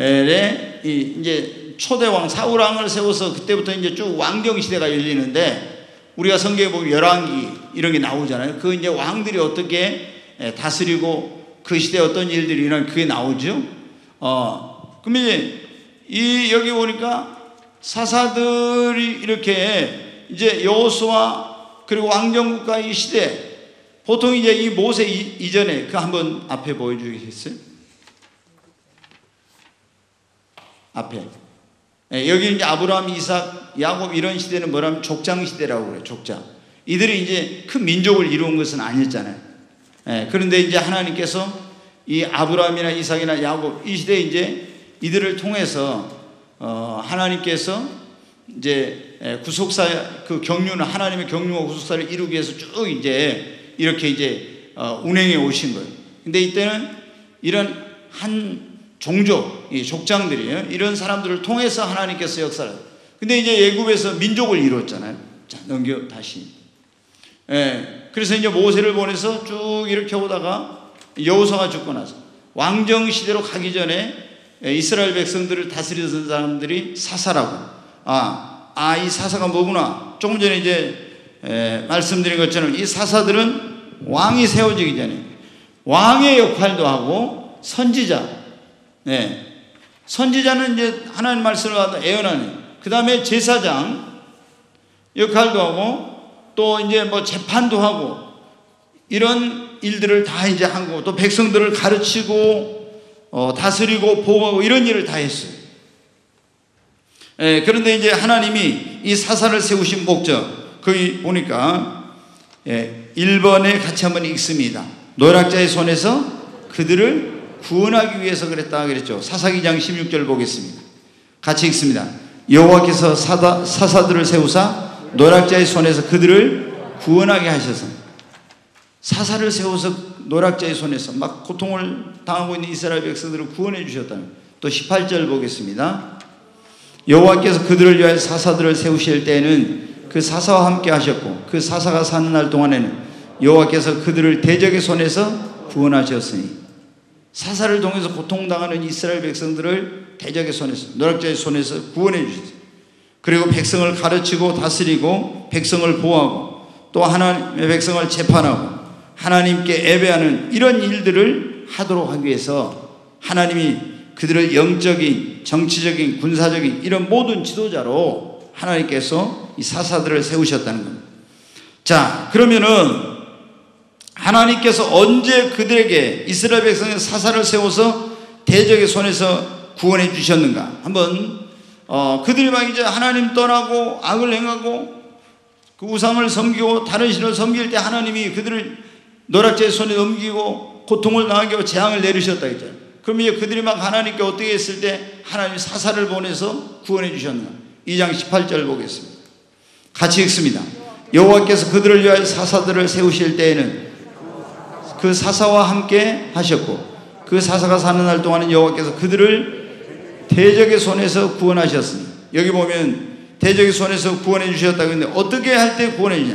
이제 초대왕 사울왕을 세워서 그때부터 이제 쭉 왕정 시대가 열리는데, 우리가 성경에 보면 열왕기 이런 게 나오잖아요. 그 이제 왕들이 어떻게 다스리고 그 시대에 어떤 일들이 일어나는 그게 나오죠. 그럼 이제 여기 보니까 사사들이 이렇게 이제 여호수아 그리고 왕정국가 이 시대, 보통 이제 이 모세 이전에 그 한번 앞에 보여주시겠어요? 앞에. 여기 이제 아브라함, 이삭, 야곱 이런 시대는 뭐라면 족장 시대라고 그래요. 족장. 이들이 이제 큰 민족을 이루은 것은 아니었잖아요. 그런데 이제 하나님께서 이 아브라함이나 이삭이나 야곱 이 시대에 이제 이들을 통해서 하나님께서 이제 구속사 그 경륜을, 하나님의 경륜과 구속사를 이루기 위해서 쭉 이제 이렇게 이제 운행해 오신 거예요. 근데 이때는 이런 한 종족, 이 족장들이에요. 이런 사람들을 통해서 하나님께서 역사를. 근데 이제 애굽에서 민족을 이뤘잖아요. 자, 넘겨 다시. 그래서 이제 모세를 보내서 쭉 이렇게 오다가 여호수아가 죽고 나서 왕정 시대로 가기 전에 이스라엘 백성들을 다스리던 사람들이 사사라고. 이 사사가 뭐구나. 조금 전에 이제 말씀드린 것처럼 이 사사들은 왕이 세워지기 전에 왕의 역할도 하고 선지자. 선지자는 이제 하나님 말씀을 받아 예언하는, 그 다음에 제사장 역할도 하고 또 이제 뭐 재판도 하고 이런 일들을 다 이제 하고 또 백성들을 가르치고 다스리고 보호하고 이런 일을 다 했어요. 그런데 이제 하나님이 이 사사를 세우신 목적, 거기 보니까 1번에 같이 한번 읽습니다. 노략자의 손에서 그들을 구원하기 위해서 그랬다 그랬죠. 사사기장 16절 보겠습니다. 같이 읽습니다. 여호와께서 사사들을 세우사 노략자의 손에서 그들을 구원하게 하셔서. 사사를 세워서 노략자의 손에서 막 고통을 당하고 있는 이스라엘 백성들을 구원해 주셨다는. 또 18절 보겠습니다. 여호와께서 그들을 위하여 사사들을 세우실 때에는 그 사사와 함께 하셨고 그 사사가 사는 날 동안에는 여호와께서 그들을 대적의 손에서 구원하셨으니. 사사를 통해서 고통당하는 이스라엘 백성들을 대적의 손에서, 노략자의 손에서 구원해 주셨어요. 그리고 백성을 가르치고 다스리고 백성을 보호하고 또 하나님의 백성을 재판하고 하나님께 예배하는 이런 일들을 하도록 하기 위해서 하나님이 그들을 영적인, 정치적인, 군사적인 이런 모든 지도자로 하나님께서 이 사사들을 세우셨다는 겁니다. 자, 그러면은 하나님께서 언제 그들에게 이스라엘 백성의 사사를 세워서 대적의 손에서 구원해 주셨는가? 한번 그들이 막 이제 하나님 떠나고 악을 행하고 그 우상을 섬기고 다른 신을 섬길 때 하나님이 그들을 노략자의 손에 넘기고 고통을 당하게 하고 재앙을 내리셨다 했잖아요. 그럼 이제 그들이 막 하나님께 어떻게 했을 때 하나님 사사를 보내서 구원해 주셨나? 2장 18절 보겠습니다. 같이 읽습니다. 여호와께서 그들을 위하여 사사들을 세우실 때에는 그 사사와 함께 하셨고 그 사사가 사는 날 동안은 여호와께서 그들을 대적의 손에서 구원하셨습니다. 여기 보면 대적의 손에서 구원해 주셨다고 했는데 어떻게 할 때 구원해 주냐?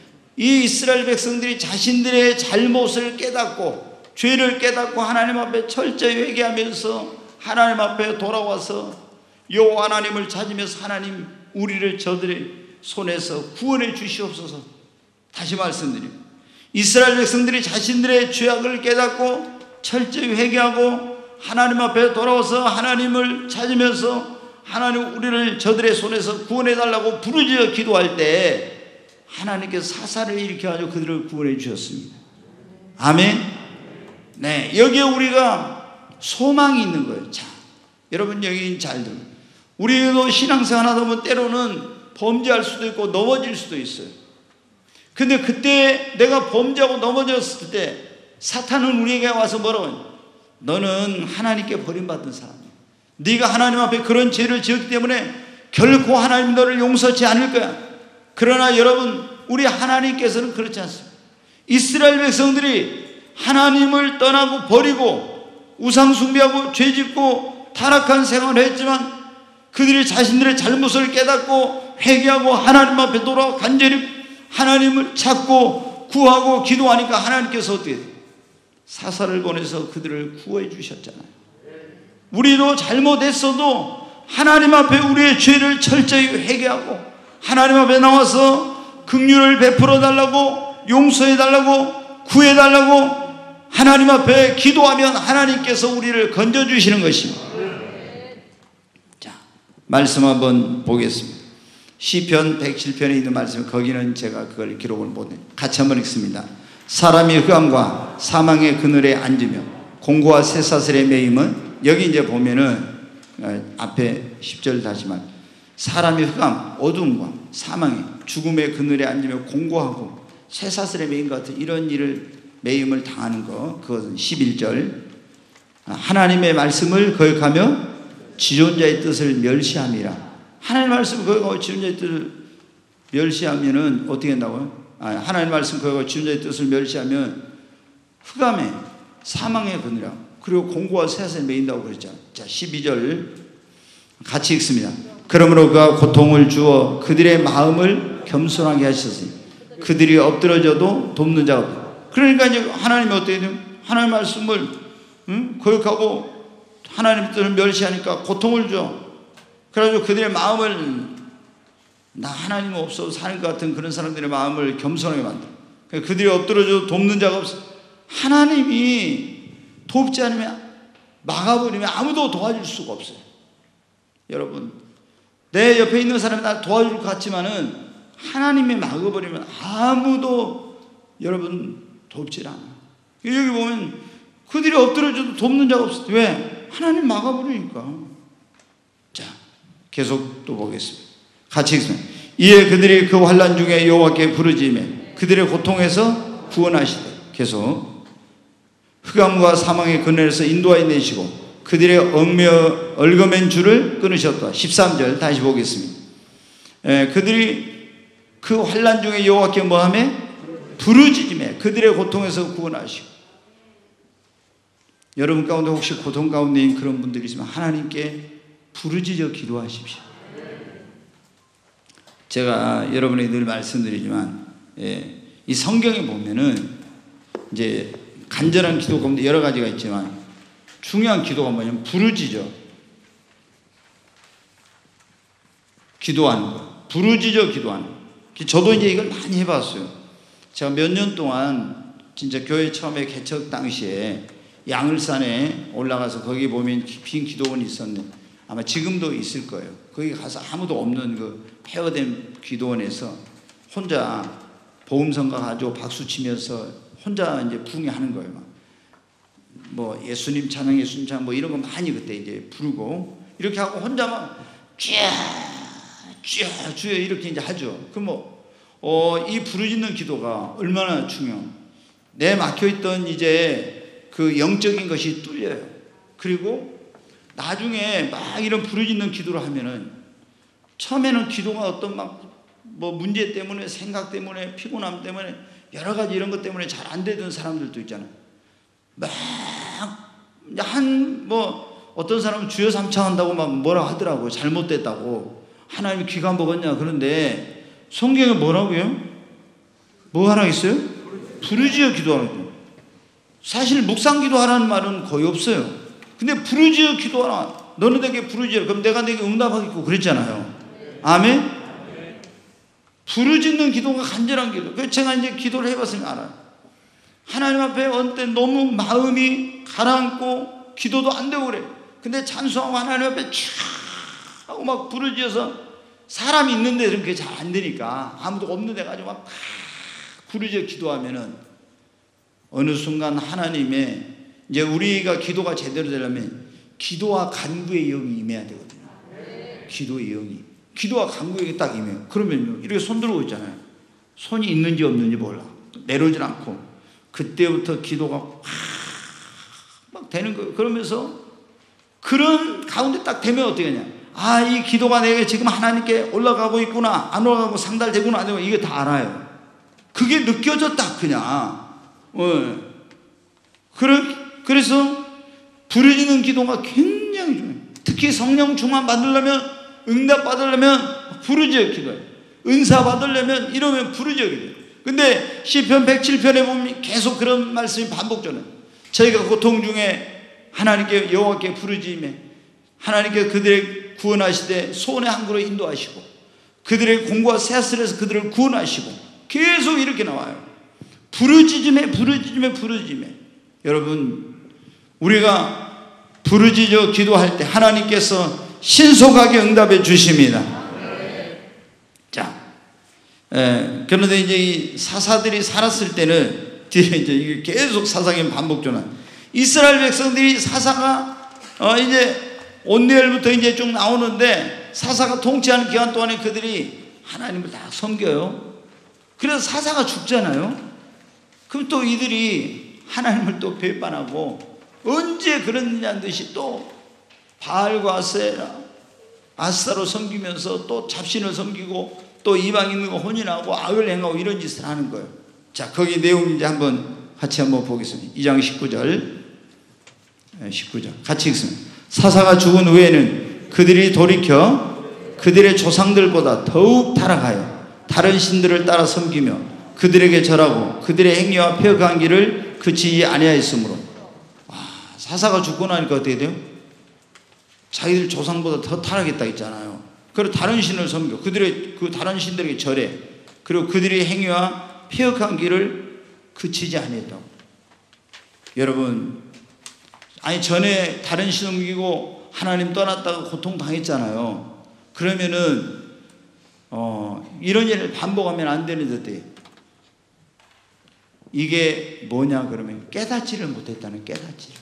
이 이스라엘 백성들이 자신들의 잘못을 깨닫고 죄를 깨닫고 하나님 앞에 철저히 회개하면서 하나님 앞에 돌아와서 여호와 하나님을 찾으면서 하나님 우리를 저들의 손에서 구원해 주시옵소서. 다시 말씀드립니다. 이스라엘 백성들이 자신들의 죄악을 깨닫고 철저히 회개하고 하나님 앞에 돌아와서 하나님을 찾으면서 하나님 우리를 저들의 손에서 구원해 달라고 부르짖어 기도할 때 하나님께서 사사를 일으켜가지고 그들을 구원해 주셨습니다. 아멘. 네, 여기에 우리가 소망이 있는 거예요. 자, 여러분 여기 잘 들어요. 우리도 신앙생활 하다 보면 때로는 범죄할 수도 있고 넘어질 수도 있어요. 근데 그때 내가 범죄하고 넘어졌을 때 사탄은 우리에게 와서 뭐라고 하냐? 너는 하나님께 버림받은 사람이야. 네가 하나님 앞에 그런 죄를 지었기 때문에 결코 하나님 너를 용서치 않을 거야. 그러나 여러분 우리 하나님께서는 그렇지 않습니다. 이스라엘 백성들이 하나님을 떠나고 버리고 우상 숭배하고 죄짓고 타락한 생활을 했지만 그들이 자신들의 잘못을 깨닫고 회개하고 하나님 앞에 돌아와 간절히 하나님을 찾고 구하고 기도하니까 하나님께서 어떻게 돼요? 사사를 보내서 그들을 구해 주셨잖아요. 우리도 잘못했어도 하나님 앞에 우리의 죄를 철저히 회개하고 하나님 앞에 나와서 긍휼을 베풀어 달라고 용서해 달라고 구해 달라고 하나님 앞에 기도하면 하나님께서 우리를 건져주시는 것입니다. 자, 말씀 한번 보겠습니다. 시편 107편에 있는 말씀, 거기는 제가 그걸 기록을 못해요. 같이 한번 읽습니다. 사람이 흑암과 사망의 그늘에 앉으며 공고와 쇠사슬에 매임은, 여기 이제 보면은 앞에 10절 다시 말, 사람이 흑암, 어둠과 사망의 죽음의 그늘에 앉으며 공고하고 쇠사슬에 매임 같은 이런 일을 매임을 당하는 것, 그것은 11절. 하나님의 말씀을 거역하며 지존자의 뜻을 멸시함이라. 하나님의 말씀을 거역하고 지존자의 뜻을 멸시하면은 어떻게 한다고요? 하나님의 말씀 거역하고 지존자의 뜻을 멸시하면 흑암에 사망의 그늘이라, 그리고 공고와 쇠사슬에 매인다고 그랬잖아요. 자, 12절 같이 읽습니다. 그러므로 그가 고통을 주어 그들의 마음을 겸손하게 하셨으니 그들이 엎드러져도 돕는 자가 없다. 그러니까 이제 하나님이 어떻게 돼요? 하나님의 말씀을 거역하고 하나님의 뜻을 멸시하니까 고통을 줘. 그래가지고 그들의 마음을, 나 하나님 없어도 사는 것 같은 그런 사람들의 마음을 겸손하게 만들어. 그들이 엎드러져도 돕는 자가 없어. 하나님이 돕지 않으면, 막아버리면 아무도 도와줄 수가 없어요. 여러분, 내 옆에 있는 사람이 나 도와줄 것 같지만은 하나님이 막아버리면 아무도 여러분 돕질 않아요. 여기 보면 그들이 엎드려줘도 돕는 자가 없어요. 왜? 하나님 막아버리니까. 자, 계속 또 보겠습니다. 같이 읽습니다. 이에 그들이 그 환난 중에 여호와께 부르짖으며 그들의 고통에서 구원하시되 계속 흑암과 사망의 그늘에서 인도하여 내시고 그들의 얽매인 줄을 끊으셨다. 13절 다시 보겠습니다. 그들이 그 환난 중에 여호와께 뭐하며 부르짖으며 그들의 고통에서 구원하시고. 여러분 가운데 혹시 고통 가운데 있는 그런 분들이 있으면 하나님께 부르짖어 기도하십시오. 제가 여러분에게 늘 말씀드리지만, 이 성경에 보면은 이제 간절한 기도 가운데 여러 가지가 있지만 중요한 기도가 뭐냐면 부르짖어 기도하는 거, 부르짖어 기도하는 거. 저도 이제 이걸 많이 해봤어요. 제가 몇 년 동안 진짜 교회 처음에 개척 당시에 양을산에 올라가서 거기 보면 빈 기도원이 있었는데 아마 지금도 있을 거예요. 거기 가서 아무도 없는 그 폐허된 기도원에서 혼자 복음성가 가지고 박수 치면서 혼자 이제 부흥하는 거예요. 막. 뭐 예수님 찬양, 예수님 찬양 뭐 이런 거 많이 그때 이제 부르고 이렇게 하고 혼자 막 주여 이렇게 이제 하죠. 그럼 뭐 이 부르짖는 기도가 얼마나 중요한, 내 막혀있던 이제 그 영적인 것이 뚫려요. 그리고 나중에 막 이런 부르짖는 기도를 하면은, 처음에는 기도가 어떤 뭐 문제 때문에, 생각 때문에, 피곤함 때문에, 여러 가지 이런 것 때문에 잘 안 되던 사람들도 있잖아요. 막 어떤 사람은 주여 삼창한다고 막 뭐라 하더라고요. 잘못됐다고. 하나님이 귀가 먹었냐. 그런데 성경에 뭐라고요? 뭐 하라 했어요? 부르짖어 기도하는 거예요. 사실 묵상 기도하라는 말은 거의 없어요. 근데 부르짖어 기도하라. 너는 내게 부르짖어. 그럼 내가 내게 응답하겠고 그랬잖아요. 아멘? 부르짖는 기도가 간절한 기도. 그래서 제가 이제 기도를 해봤으면 알아요. 하나님 앞에 어느 때 너무 마음이 가라앉고 기도도 안 되고 그래. 근데 찬송하고 하나님 앞에 쫙 하고 막 부르짖어서, 사람이 있는데 그게 잘 안 되니까, 아무도 없는 데 가지고 막 부르짖어 기도하면은 어느 순간 하나님의, 이제 우리가 기도가 제대로 되려면 기도와 간구의 영이 임해야 되거든요. 기도의 영이. 기도와 간구의 딱 임해요. 그러면요, 이렇게 손 들고 있잖아요. 손이 있는지 없는지 몰라. 내려오질 않고. 그때부터 기도가 막 되는 거예요. 그러면서 그런 가운데 딱 되면 어떻게 하냐. 아, 이 기도가 내가 지금 하나님께 올라가고 있구나, 안 올라가고 상달되구나, 안 되고, 이게 다 알아요. 그게 느껴졌다, 그냥. 그래서 부르짖는 기도가 굉장히 중요해요. 특히 성령 충만 받으려면, 응답 받으려면 부르짖어 기도해요. 은사 받으려면 이러면 부르짖어 기도해요. 근데 시편 107편에 보면 계속 그런 말씀이 반복되는, 저희가 고통 중에 하나님께, 여호와께 부르짖으며 하나님께 그들의 구원하시되 소원의 항구로 인도하시고, 그들의 공고와 쇠슬에서 그들을 구원하시고, 계속 이렇게 나와요. 부르짖음에 여러분, 우리가 부르짖어 기도할 때 하나님께서 신속하게 응답해 주십니다. 자, 그런데 이제 이 사사들이 살았을 때는, 뒤에 이제 이게 계속 사사기 반복되는, 이스라엘 백성들이 사사가 이제 온네엘부터 이제 쭉 나오는데, 사사가 통치하는 기간 동안에 그들이 하나님을 다 섬겨요. 그래서 사사가 죽잖아요. 그럼 또 이들이 하나님을 또 배반하고, 언제 그랬느냐는 듯이 또 바알과 아스타로 섬기면서 또 잡신을 섬기고, 또 이방 있는 거 혼인하고 악을 행하고 이런 짓을 하는 거예요. 자, 거기 내용 이제 같이 한번 보겠습니다. 2장 19절 같이 읽습니다. 사사가 죽은 후에는 그들이 돌이켜 그들의 조상들보다 더욱 타락하여 다른 신들을 따라 섬기며 그들에게 절하고 그들의 행위와 폐역한 길을 그치지 아니하였으므로. 사사가 죽고 나니까 어떻게 돼요? 자기들 조상보다 더 타락했다 했잖아요. 그리고 다른 신을 섬겨 그들의 그 다른 신들에게 절해. 그리고 그들의 행위와 폐역한 길을 그치지 아니했다고. 여러분, 아니 전에 다른 신 섬기고 하나님 떠났다가 고통당했잖아요. 그러면은 이런 일을 반복하면 안 되는데, 이게 뭐냐 그러면 깨닫지를 못했다는 깨닫지.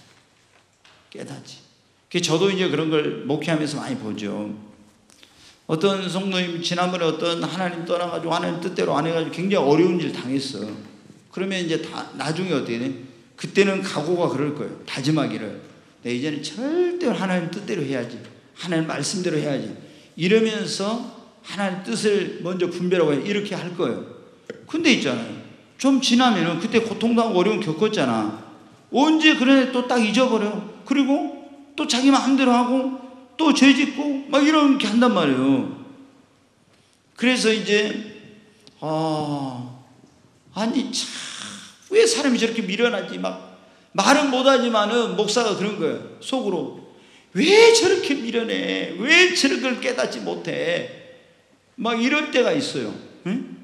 저도 이제 그런 걸 목회하면서 많이 보죠. 어떤 성도님 지난번에 어떤 하나님 떠나가지고 하나님 뜻대로 안 해가지고 굉장히 어려운 일 당했어. 그러면 이제 나중에 어떻게 돼? 그때는 각오가 그럴 거예요. 다짐하기를, 내 이제는 절대로 하나님 뜻대로 해야지, 하나님 말씀대로 해야지, 이러면서 하나님 뜻을 먼저 분별하고 이렇게 할 거예요. 근데 있잖아요, 좀 지나면은 그때 고통당하고 어려움 겪었잖아. 언제 그래 또 딱 잊어버려. 그리고 또 자기 마음대로 하고 또 죄짓고 막 이렇게 한단 말이에요. 그래서 이제 아니 참 왜 사람이 저렇게 미련하지, 막 말은 못하지만은 목사가 그런 거예요. 속으로 왜 저렇게 미련해, 왜 저런 걸 깨닫지 못해, 막 이럴 때가 있어요. 응?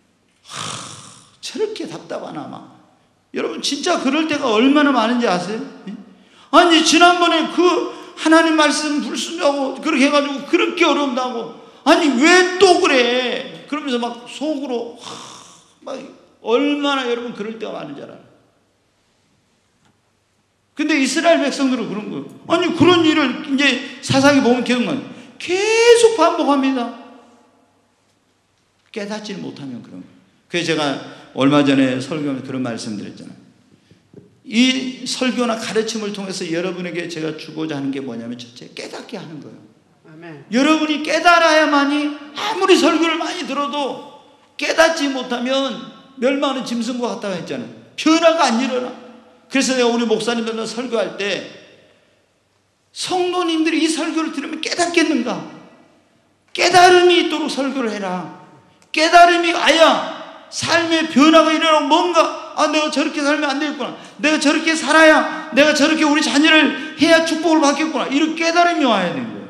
저렇게 답답하나 막. 여러분 진짜 그럴 때가 얼마나 많은지 아세요? 아니 지난번에 그 하나님 말씀 불순종하고 그렇게 해가지고 그렇게 어려움 당하고, 아니 왜 또 그래, 그러면서 막 속으로 막 얼마나 여러분 그럴 때가 많은 줄 알아요. 근데 이스라엘 백성들은 그런 거예요. 아니 그런 일을 이제 사사기 보면 계속 반복합니다. 깨닫지를 못하면 그런 거예요. 그래서 제가 얼마 전에 설교하면서 그런 말씀 드렸잖아요. 이 설교나 가르침을 통해서 여러분에게 제가 주고자 하는 게 뭐냐면 첫째, 깨닫게 하는 거예요. 아멘. 여러분이 깨달아야만이 아무리 설교를 많이 들어도 깨닫지 못하면 멸망하는 짐승과 같다고 했잖아요. 변화가 안 일어나. 그래서 내가 우리 목사님들과 설교할 때 성도님들이 이 설교를 들으면 깨닫겠는가? 깨달음이 있도록 설교를 해라. 깨달음이 와야 삶의 변화가 일어나고 뭔가 내가 저렇게 살면 안 되겠구나. 내가 저렇게 살아야, 내가 저렇게 우리 자녀를 해야 축복을 받겠구나. 이런 깨달음이 와야 되는 거예요.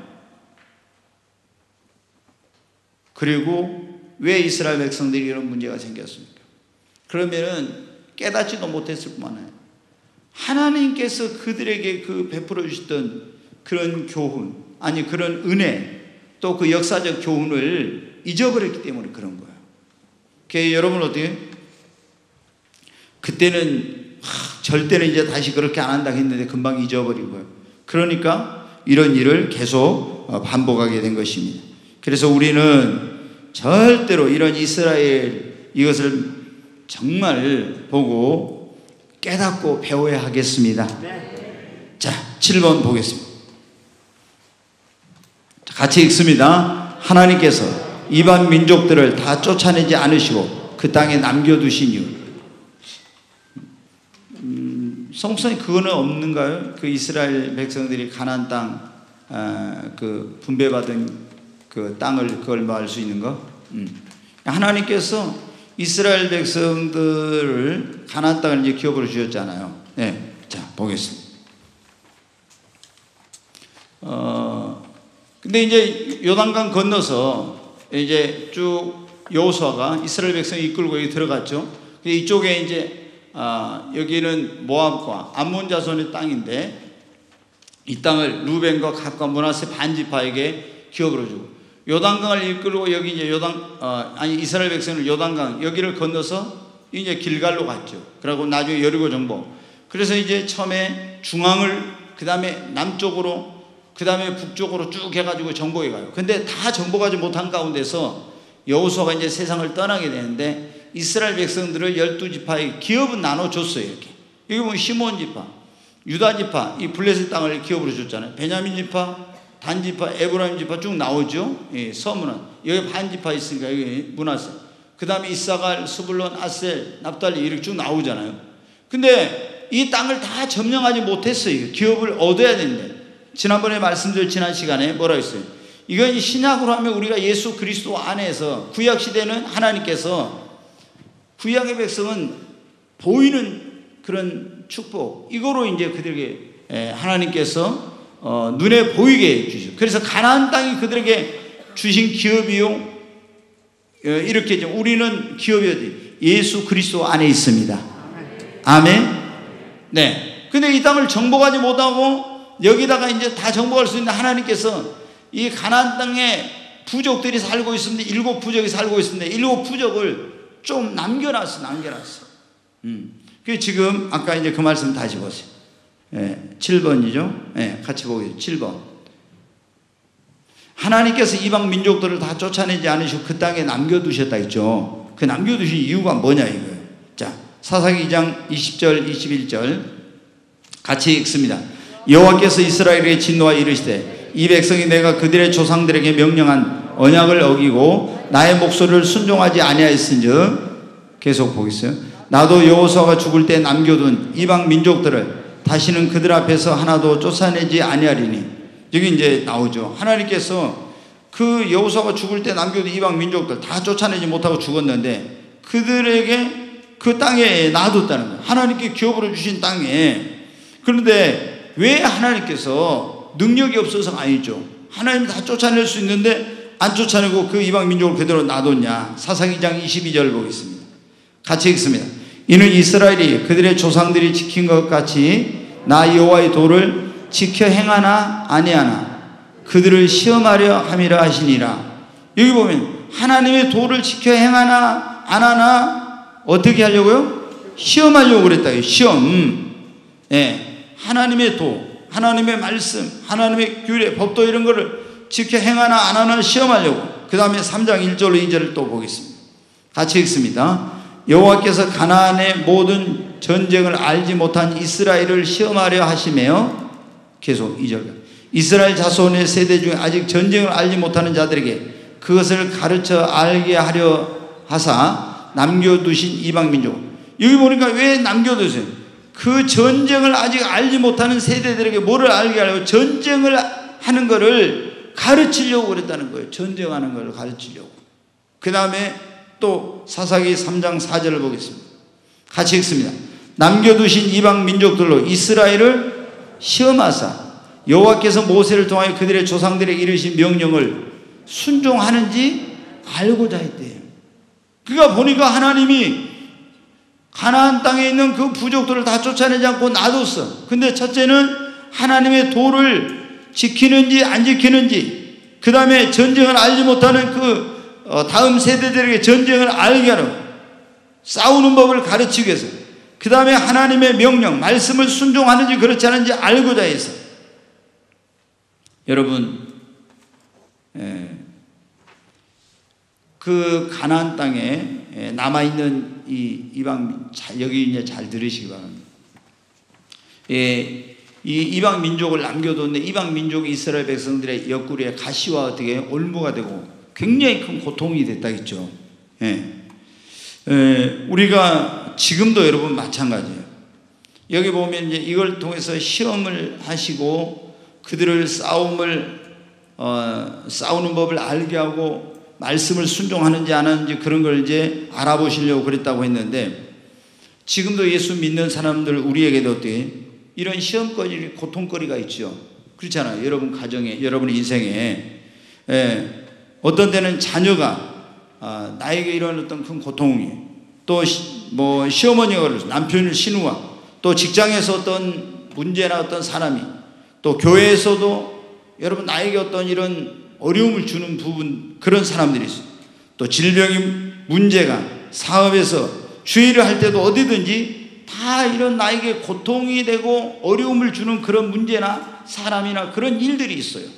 그리고 왜 이스라엘 백성들이 이런 문제가 생겼습니까? 그러면은 깨닫지도 못했을 뿐만 아니라 하나님께서 그들에게 그 베풀어 주셨던 그런 교훈, 아니 그런 은혜, 또 그 역사적 교훈을 잊어버렸기 때문에 그런 거예요. 그러니까 여러분 어떻게? 그때는 절대는 이제 다시 그렇게 안 한다고 했는데 금방 잊어버린 거예요. 그러니까 이런 일을 계속 반복하게 된 것입니다. 그래서 우리는 절대로 이런 이스라엘 이것을 정말 보고 깨닫고 배워야 하겠습니다. 자, 7번 보겠습니다. 같이 읽습니다. 하나님께서 이방 민족들을 다 쫓아내지 않으시고 그 땅에 남겨두신 이유. 성경에 그거는 없는가요? 그 이스라엘 백성들이 가나안 땅, 그 분배받은 그 땅을 그걸 말할 수 있는 거? 하나님께서 이스라엘 백성들을 가나안 땅을 이제 기업으로 주셨잖아요. 네, 자 보겠습니다. 근데 이제 요단강 건너서 이제 쭉 여호수아가 이스라엘 백성이 이끌고 여기 들어갔죠. 이쪽에 이제 여기는 모압과 암몬 자손의 땅인데 이 땅을 루벤과 갓과 므낫세 반지파에게 기업으로 주고 요단강을 이끌고 여기 이제 이스라엘 백성을 요단강 여기를 건너서 이제 길갈로 갔죠. 그리고 나중에 여리고 정복. 그래서 이제 처음에 중앙을 그 다음에 남쪽으로 그 다음에 북쪽으로 쭉 해가지고 정복해 가요. 근데 다 정복하지 못한 가운데서 여호수아가 이제 세상을 떠나게 되는데 이스라엘 백성들을 12지파에 기업은 나눠줬어요. 이렇게. 여기 보면 시몬 지파, 유다 지파, 이 블레셋 땅을 기업으로 줬잖아요. 베냐민 지파, 단 지파, 에브라임 지파 쭉 나오죠. 예, 서문은 여기 반 지파 있으니까 여기 므낫세. 그 다음에 이사갈, 스불론, 아셀, 납달리 이렇게 쭉 나오잖아요. 근데 이 땅을 다 점령하지 못했어요. 기업을 얻어야 되는데. 지난번에 말씀드린 지난 시간에 뭐라 했어요? 이건 신약으로 하면 우리가 예수 그리스도 안에서 구약 시대는 하나님께서 구약의 백성은 보이는 그런 축복 이거로 이제 그들에게 하나님께서 눈에 보이게 해주죠. 그래서 가나안 땅이 그들에게 주신 기업이요. 이렇게 우리는 기업이 예수 그리스도 안에 있습니다. 아멘. 네. 근데 이 땅을 정복하지 못하고 여기다가 이제 다 정복할 수 있는 하나님께서 이 가나안 땅에 부족들이 살고 있었는데 7 부족이 살고 있었는데 7 부족을 좀 남겨놨어. 그 지금 아까 이제 그 말씀 다시 보세요. 7번이죠. 같이 보겠습니다. 7번. 하나님께서 이방 민족들을 다 쫓아내지 않으시고 그 땅에 남겨두셨다 했죠. 그 남겨두신 이유가 뭐냐 이거예요. 자, 사사기 2장 20절 21절 같이 읽습니다. 여호와께서 이스라엘에게 진노하여 이르시되 이 백성이 내가 그들의 조상들에게 명령한 언약을 어기고 나의 목소리를 순종하지 아니하였은즉 계속 보겠어요. 나도 여호수아가 죽을 때 남겨둔 이방 민족들을 다시는 그들 앞에서 하나도 쫓아내지 아니하리니. 여기 이제 나오죠. 하나님께서 그 여호수아가 죽을 때 남겨둔 이방 민족들 다 쫓아내지 못하고 죽었는데 그들에게 그 땅에 놔뒀다는 거예요. 하나님께 기업으로 주신 땅에. 그런데 왜 하나님께서 능력이 없어서가 아니죠. 하나님 다 쫓아낼 수 있는데 안 쫓아내고 그 이방 민족을 그대로 놔뒀냐. 사사기 2장 22절 보겠습니다. 같이 읽습니다. 이는 이스라엘이 그들의 조상들이 지킨 것 같이 나 여호와의 도를 지켜 행하나 아니하나 그들을 시험하려 함이라 하시니라. 여기 보면 하나님의 도를 지켜 행하나 안 하나 어떻게 하려고요? 시험하려고 그랬다. 시험. 예. 하나님의 도, 하나님의 말씀, 하나님의 규례, 법도 이런 거를 지켜 행하나 안 하나 시험하려고. 그 다음에 3장 1절로 2절을 또 보겠습니다. 같이 읽습니다. 여호와께서 가나안의 모든 전쟁을 알지 못한 이스라엘을 시험하려 하시며, 계속 2절, 이스라엘 자손의 세대 중에 아직 전쟁을 알지 못하는 자들에게 그것을 가르쳐 알게 하려 하사 남겨두신 이방민족. 여기 보니까 왜 남겨두세요? 그 전쟁을 아직 알지 못하는 세대들에게 뭐를 알게 하려고? 전쟁을 하는 것을 가르치려고 그랬다는 거예요. 전쟁하는 것을 가르치려고. 그 다음에 또 사사기 3장 4절을 보겠습니다. 같이 읽습니다. 남겨두신 이방 민족들로 이스라엘을 시험하사 여호와께서 모세를 통하여 그들의 조상들에게 이르신 명령을 순종하는지 알고자 했대요. 그러니까 보니까 하나님이 가나안 땅에 있는 그 부족들을 다 쫓아내지 않고 놔뒀어. 근데 첫째는 하나님의 도를 지키는지 안 지키는지, 그 다음에 전쟁을 알지 못하는 그 다음 세대들에게 전쟁을 알게 하라고, 싸우는 법을 가르치기 위해서, 그 다음에 하나님의 명령, 말씀을 순종하는지 그렇지 않은지 알고자 해서. 여러분, 그 가나안 땅에 남아있는 이 이방, 여기 이제 잘 들으시기 바랍니다. 이 이방 민족을 남겨뒀는데, 이방 민족이 이스라엘 백성들의 옆구리에 가시와 어떻게 올무가 되고 굉장히 큰 고통이 됐다겠죠. 우리가 지금도 여러분 마찬가지예요. 여기 보면 이제 이걸 통해서 시험을 하시고 그들을 싸우는 법을 알게 하고 말씀을 순종하는지 안 하는지 그런 걸 이제 알아보시려고 그랬다고 했는데, 지금도 예수 믿는 사람들 우리에게도 어떻게 이런 시험거리, 고통거리가 있죠. 그렇잖아요. 여러분 가정에, 여러분 인생에. 어떤 때는 자녀가 나에게 이런 어떤 큰 고통이, 또 뭐 시어머니가 그러죠. 남편의 신우와, 또 직장에서 어떤 문제나 어떤 사람이, 또 교회에서도 여러분 나에게 어떤 이런 어려움을 주는 부분, 그런 사람들이 있어요. 또 질병의 문제가, 사업에서 주의를 할 때도 어디든지 다 이런 나에게 고통이 되고 어려움을 주는 그런 문제나 사람이나 그런 일들이 있어요.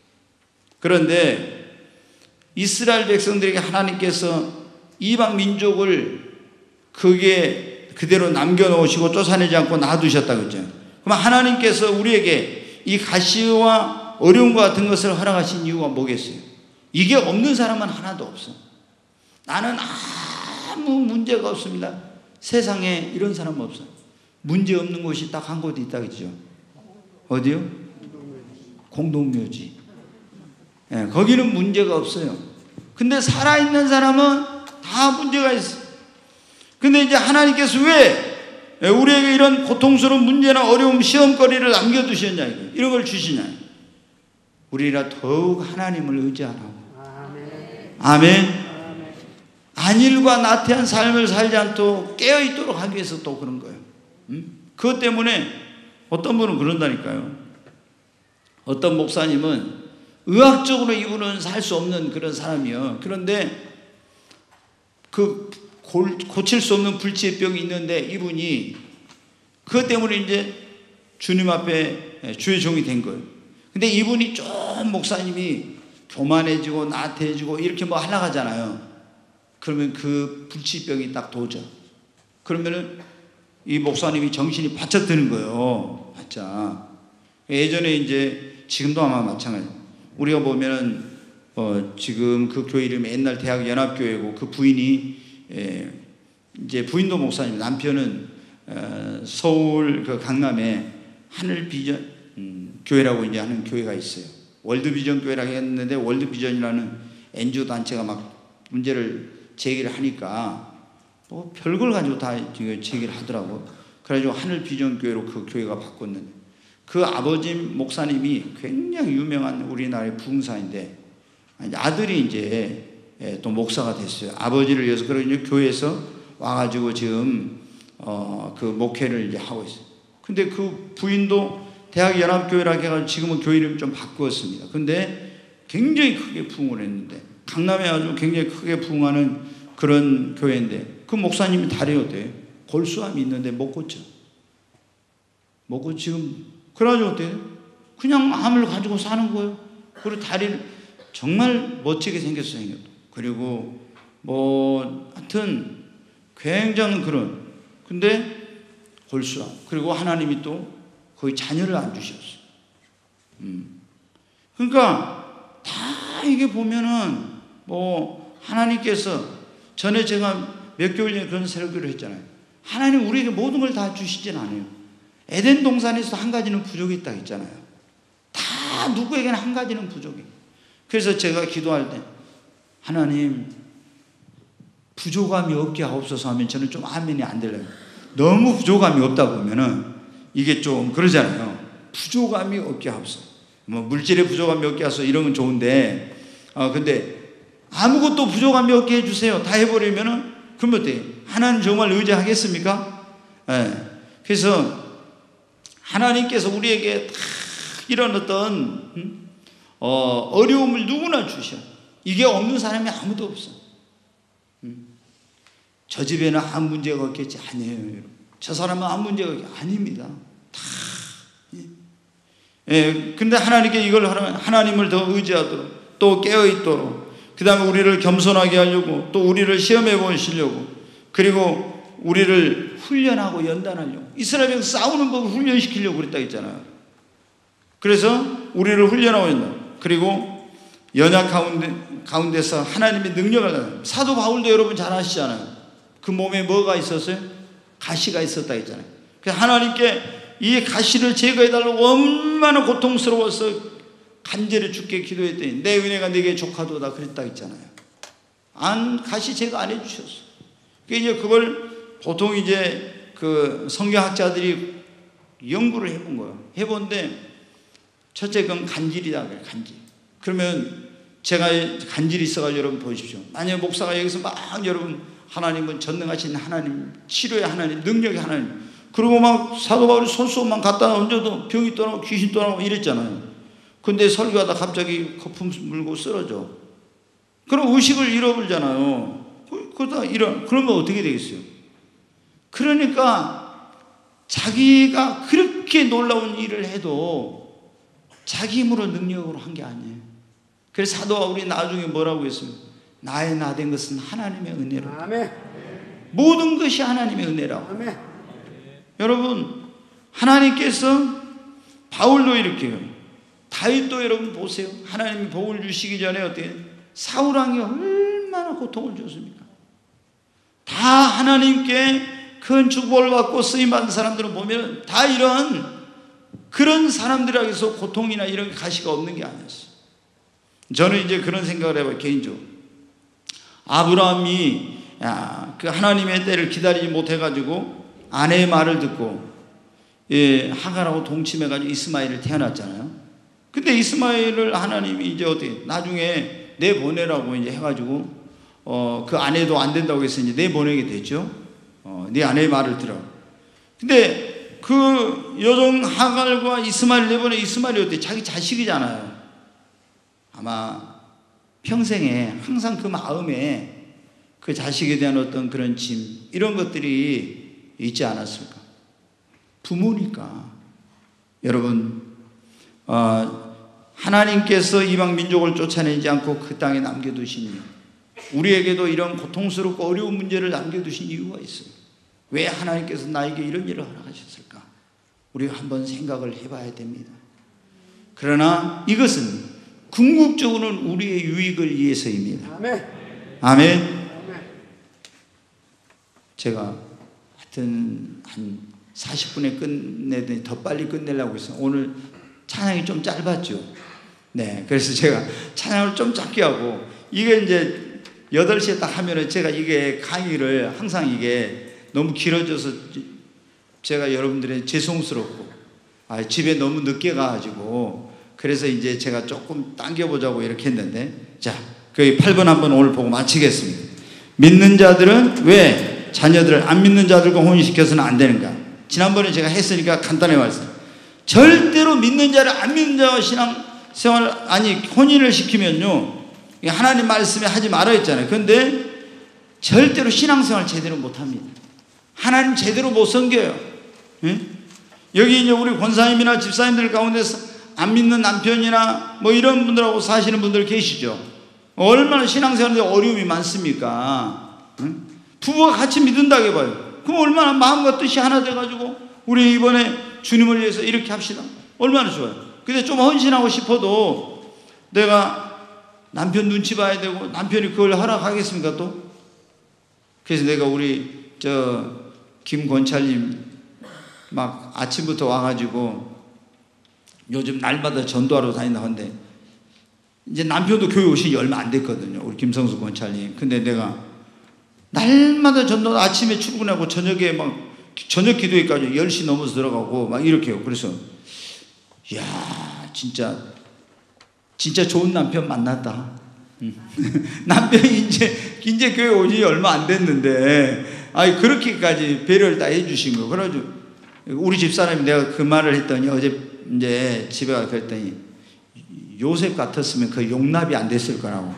그런데 이스라엘 백성들에게 하나님께서 이방 민족을 그게 그대로 남겨놓으시고 쫓아내지 않고 놔두셨다고 했죠. 그럼 하나님께서 우리에게 이 가시와 어려움과 같은 것을 허락하신 이유가 뭐겠어요? 이게 없는 사람은 하나도 없어. 나는 아무 문제가 없습니다. 세상에 이런 사람 없어요. 문제 없는 곳이 딱 한 곳 있다 그죠? 어디요? 공동묘지. 거기는 문제가 없어요. 근데 살아있는 사람은 다 문제가 있어요. 근데 이제 하나님께서 왜 우리에게 이런 고통스러운 문제나 어려움, 시험거리를 남겨두셨냐, 이런 걸 주시냐? 우리라 더욱 하나님을 의지하라고. 아멘. 안일과 나태한 삶을 살지 않도록 깨어있도록 하기 위해서 또 그런 거예요. 그것 때문에 어떤 분은 그런다니까요. 어떤 목사님은 의학적으로 이분은 살 수 없는 그런 사람이요. 그런데 그 고칠 수 없는 불치의 병이 있는데 이분이 그것 때문에 이제 주님 앞에 주의 종이 된 거예요. 근데 이분이 좀 목사님이 교만해지고 나태해지고 이렇게 뭐 하려고 하잖아요. 그러면 그 불치병이 딱 도져. 그러면은 이 목사님이 정신이 바짝 드는 거예요. 바짝. 예전에 이제 지금도 아마 마찬가지예요. 우리가 보면은 지금 그 교회 이름이 옛날 대학 연합교회고, 그 부인이 이제 부인도 목사님, 남편은 서울 그 강남에 하늘비전 교회라고 이제 하는 교회가 있어요. 월드비전 교회라고 했는데, 월드비전이라는 NGO 단체가 막 문제를 제기를 하니까 뭐 별걸 가지고 다 제기를 하더라고. 그래가지고 하늘비전 교회로 그 교회가 바꿨는데, 그 아버지 목사님이 굉장히 유명한 우리나라의 부흥사인데, 아들이 이제 또 목사가 됐어요. 아버지를 위해서. 그러니 교회에서 와가지고 지금 그 목회를 이제 하고 있어요. 근데 그 부인도 대학 연합교회라고 해가지고 지금은 교회 이름 좀 바꾸었습니다. 근데 굉장히 크게 부흥을 했는데, 강남에 아주 굉장히 크게 부흥하는 그런 교회인데, 그 목사님이 다리 어때요? 골수암이 있는데 못 고쳐. 못 고쳐. 지금 그래가지고 어때요? 그냥 암을 가지고 사는 거예요. 그리고 다리를 정말 멋지게 생겼어요. 그리고 뭐 하여튼 굉장한 그런, 근데 골수아, 그리고 하나님이 또 거의 자녀를 안 주셨어. 그러니까 다 이게 보면은 뭐 하나님께서, 전에 제가 몇 개월 전에 그런 설교를 했잖아요. 하나님 우리에게 모든 걸 다 주시진 않아요. 에덴 동산에서 한 가지는 부족이 있다 했잖아요. 다 누구에게나 한 가지는 부족이. 그래서 제가 기도할 때 하나님 부족함이 없게 하옵소서 하면 저는 좀 아멘이 안 들려요. 너무 부족함이 없다 보면은 이게 좀 그러잖아요. 부족함이 없게 하옵소서. 뭐 물질의 부족함이 없게 하소서 이런 건 좋은데, 근데 아무것도 부족함이 없게 해주세요. 다 해버리면은 그러면 어때요? 하나님 정말 의지하겠습니까? 네. 그래서 하나님께서 우리에게 다 이런 어떤 어려움을 누구나 주셔. 이게 없는 사람이 아무도 없어. 저 집에는 아무 문제가 없겠지. 아니에요, 여러분. 저 사람은 아무 문제가 없겠지. 아닙니다. 다. 예. 근데 하나님께 이걸 하면 하나님을 더 의지하도록, 또 깨어있도록, 그 다음에 우리를 겸손하게 하려고, 또 우리를 시험해 보시려고, 그리고 우리를 훈련하고 연단하려고. 이스라엘에서 싸우는 법을 훈련시키려고 그랬다 했잖아요. 그래서 우리를 훈련하고 연단, 그리고 연약 가운데서 하나님의 능력을, 사도 바울도 여러분 잘 아시잖아요. 그 몸에 뭐가 있었어요? 가시가 있었다 했잖아요. 그래서 하나님께 이 가시를 제거해달라고 얼마나 고통스러워서 간절히 주께 기도했더니 내 은혜가 네게 족하도다 그랬다 했잖아요. 가시 제거 안 해주셨어. 그러니까 이제 그걸 보통 이제 그 성경학자들이 연구를 해본 거예요. 해본데 첫째 건 간질이다 그래요. 간질. 그러면 제가 간질이 있어가지고 여러분 보십시오. 만약에 목사가 여기서 막 여러분 하나님은 전능하신 하나님, 치료의 하나님, 능력의 하나님, 그리고 막 사도 바울이 손수건만 갖다 얹어도 병이 떠나고 귀신 떠나고 이랬잖아요. 근데 설교하다 갑자기 거품 물고 쓰러져. 그럼 의식을 잃어버리잖아요. 그러면 어떻게 되겠어요? 그러니까 자기가 그렇게 놀라운 일을 해도 자기 힘으로 능력으로 한 게 아니에요. 그래서 사도 바울이 나중에 뭐라고 했습니까? 나의 나 된 것은 하나님의 은혜로. 아멘. 모든 것이 하나님의 은혜라고. 아멘. 여러분, 하나님께서 바울도 이렇게 해요. 다윗도 여러분 보세요. 하나님이 복을 주시기 전에 어떻게 사울 왕이 얼마나 고통을 줬습니까? 다 하나님께 큰 축복을 받고 쓰임받은 사람들은 보면 다 이런 그런 사람들에게서 고통이나 이런 가시가 없는 게 아니었어요. 저는 이제 그런 생각을 해봐요. 개인적으로 아브라함이 그 하나님의 때를 기다리지 못해가지고 아내의 말을 듣고 하갈하고 동침해가지고 이스마엘을 태어났잖아요. 근데 이스마엘을 하나님이 이제 어떻게 나중에 내보내라고 이제 해가지고 그 아내도 안 된다고 해서 이제 내보내게 됐죠. 네 아내의 말을 들어. 근데 그 여종 하갈과 이스마엘 내보내. 이스마엘이 어때? 자기 자식이잖아요. 아마 평생에 항상 그 마음에 그 자식에 대한 어떤 그런 짐, 이런 것들이 있지 않았을까? 부모니까. 여러분, 하나님께서 이방 민족을 쫓아내지 않고 그 땅에 남겨두신 이유, 우리에게도 이런 고통스럽고 어려운 문제를 남겨두신 이유가 있어요. 왜 하나님께서 나에게 이런 일을 허락하셨을까? 우리가 한번 생각을 해봐야 됩니다. 그러나 이것은 궁극적으로는 우리의 유익을 위해서입니다. 아멘. 아멘. 제가 하여튼 한 40분에 끝내더니 더 빨리 끝내려고 했어요. 오늘 찬양이 좀 짧았죠. 네, 그래서 제가 찬양을 좀 짧게 하고, 이게 이제 8시에 딱 하면은 제가 이게 강의를 항상 이게 너무 길어져서 제가 여러분들의 죄송스럽고, 집에 너무 늦게 가가지고, 그래서 이제 제가 조금 당겨보자고 이렇게 했는데, 자, 그 8번 한번 오늘 보고 마치겠습니다. 믿는 자들은 왜 자녀들을 안 믿는 자들과 혼인시켜서는 안 되는가? 지난번에 제가 했으니까 간단히 말씀. 절대로 믿는 자를 안 믿는 자와 신앙생활, 혼인을 시키면요, 하나님 말씀에 하지 말아 했잖아요. 그런데 절대로 신앙생활 제대로 못합니다. 하나님 제대로 못 섬겨요. 여기 이제 우리 권사님이나 집사님들 가운데서 안 믿는 남편이나 뭐 이런 분들하고 사시는 분들 계시죠. 얼마나 신앙생활에 어려움이 많습니까? 응? 부부가 같이 믿는다고 해봐요. 그럼 얼마나 마음과 뜻이 하나 돼가지고 우리 이번에 주님을 위해서 이렇게 합시다. 얼마나 좋아요. 근데 좀 헌신하고 싶어도 내가 남편 눈치 봐야 되고 남편이 그걸 허락하겠습니까 또? 그래서 내가 우리 김권찰님 막 아침부터 와가지고 요즘 날마다 전도하러 다닌다는데 이제 남편도 교회 오신 지 얼마 안 됐거든요. 우리 김성수 권찰님. 근데 내가 날마다 전도 아침에 출근하고 저녁에 막 저녁 기도회까지 10시 넘어서 들어가고 막 이렇게 해요. 그래서 이야 진짜 좋은 남편 만났다. 남편이 이제 교회 오신 지 얼마 안 됐는데 그렇게까지 배려를 다 해주신 거. 그래가지고 우리 집사람이 내가 그 말을 했더니 어제 이제 집에 가서 그랬더니 요셉 같았으면 그 용납이 안 됐을 거라고.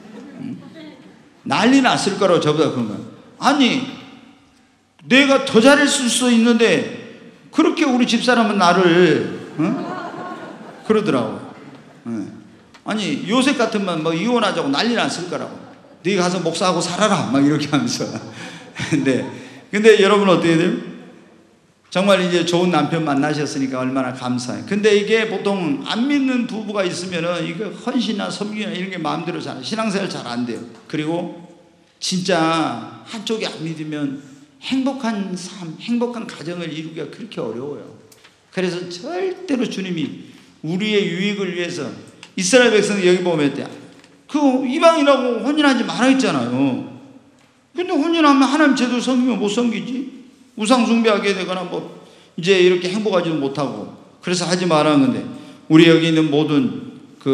난리 났을 거라고 저보다 그런 거야. 아니 내가 더 잘했을 수 있는데 그렇게 우리 집사람은 나를 그러더라고. 아니 요셉 같으면 뭐 이혼하자고 난리 났을 거라고. 네가 가서 목사하고 살아라 막 이렇게 하면서. 근데 여러분 어떻게 돼요? 정말 이제 좋은 남편 만나셨으니까 얼마나 감사해요. 근데 이게 보통 안 믿는 부부가 있으면은 이거 헌신이나 섬기나 이런 게 마음대로 잘 신앙생활 잘 안 돼요. 그리고 진짜 한쪽이 안 믿으면 행복한 삶, 행복한 가정을 이루기가 그렇게 어려워요. 그래서 절대로 주님이 우리의 유익을 위해서 이스라엘 백성 여기 보면 그 이방인하고 혼인하지 말아 있잖아요. 근데 혼인하면 하나님 제대로 섬기면 못 섬기지. 우상 숭배하게 되거나 뭐 이제 이렇게 행복하지도 못하고 그래서 하지 말라는 건데 우리 여기 있는 모든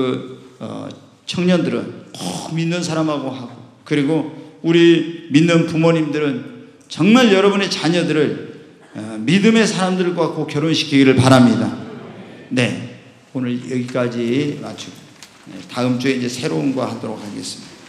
청년들은 꼭 믿는 사람하고 하고 그리고 우리 믿는 부모님들은 정말 여러분의 자녀들을 믿음의 사람들과 꼭 결혼시키기를 바랍니다. 네, 오늘 여기까지 마치고 다음 주에 이제 새로운 거 하도록 하겠습니다.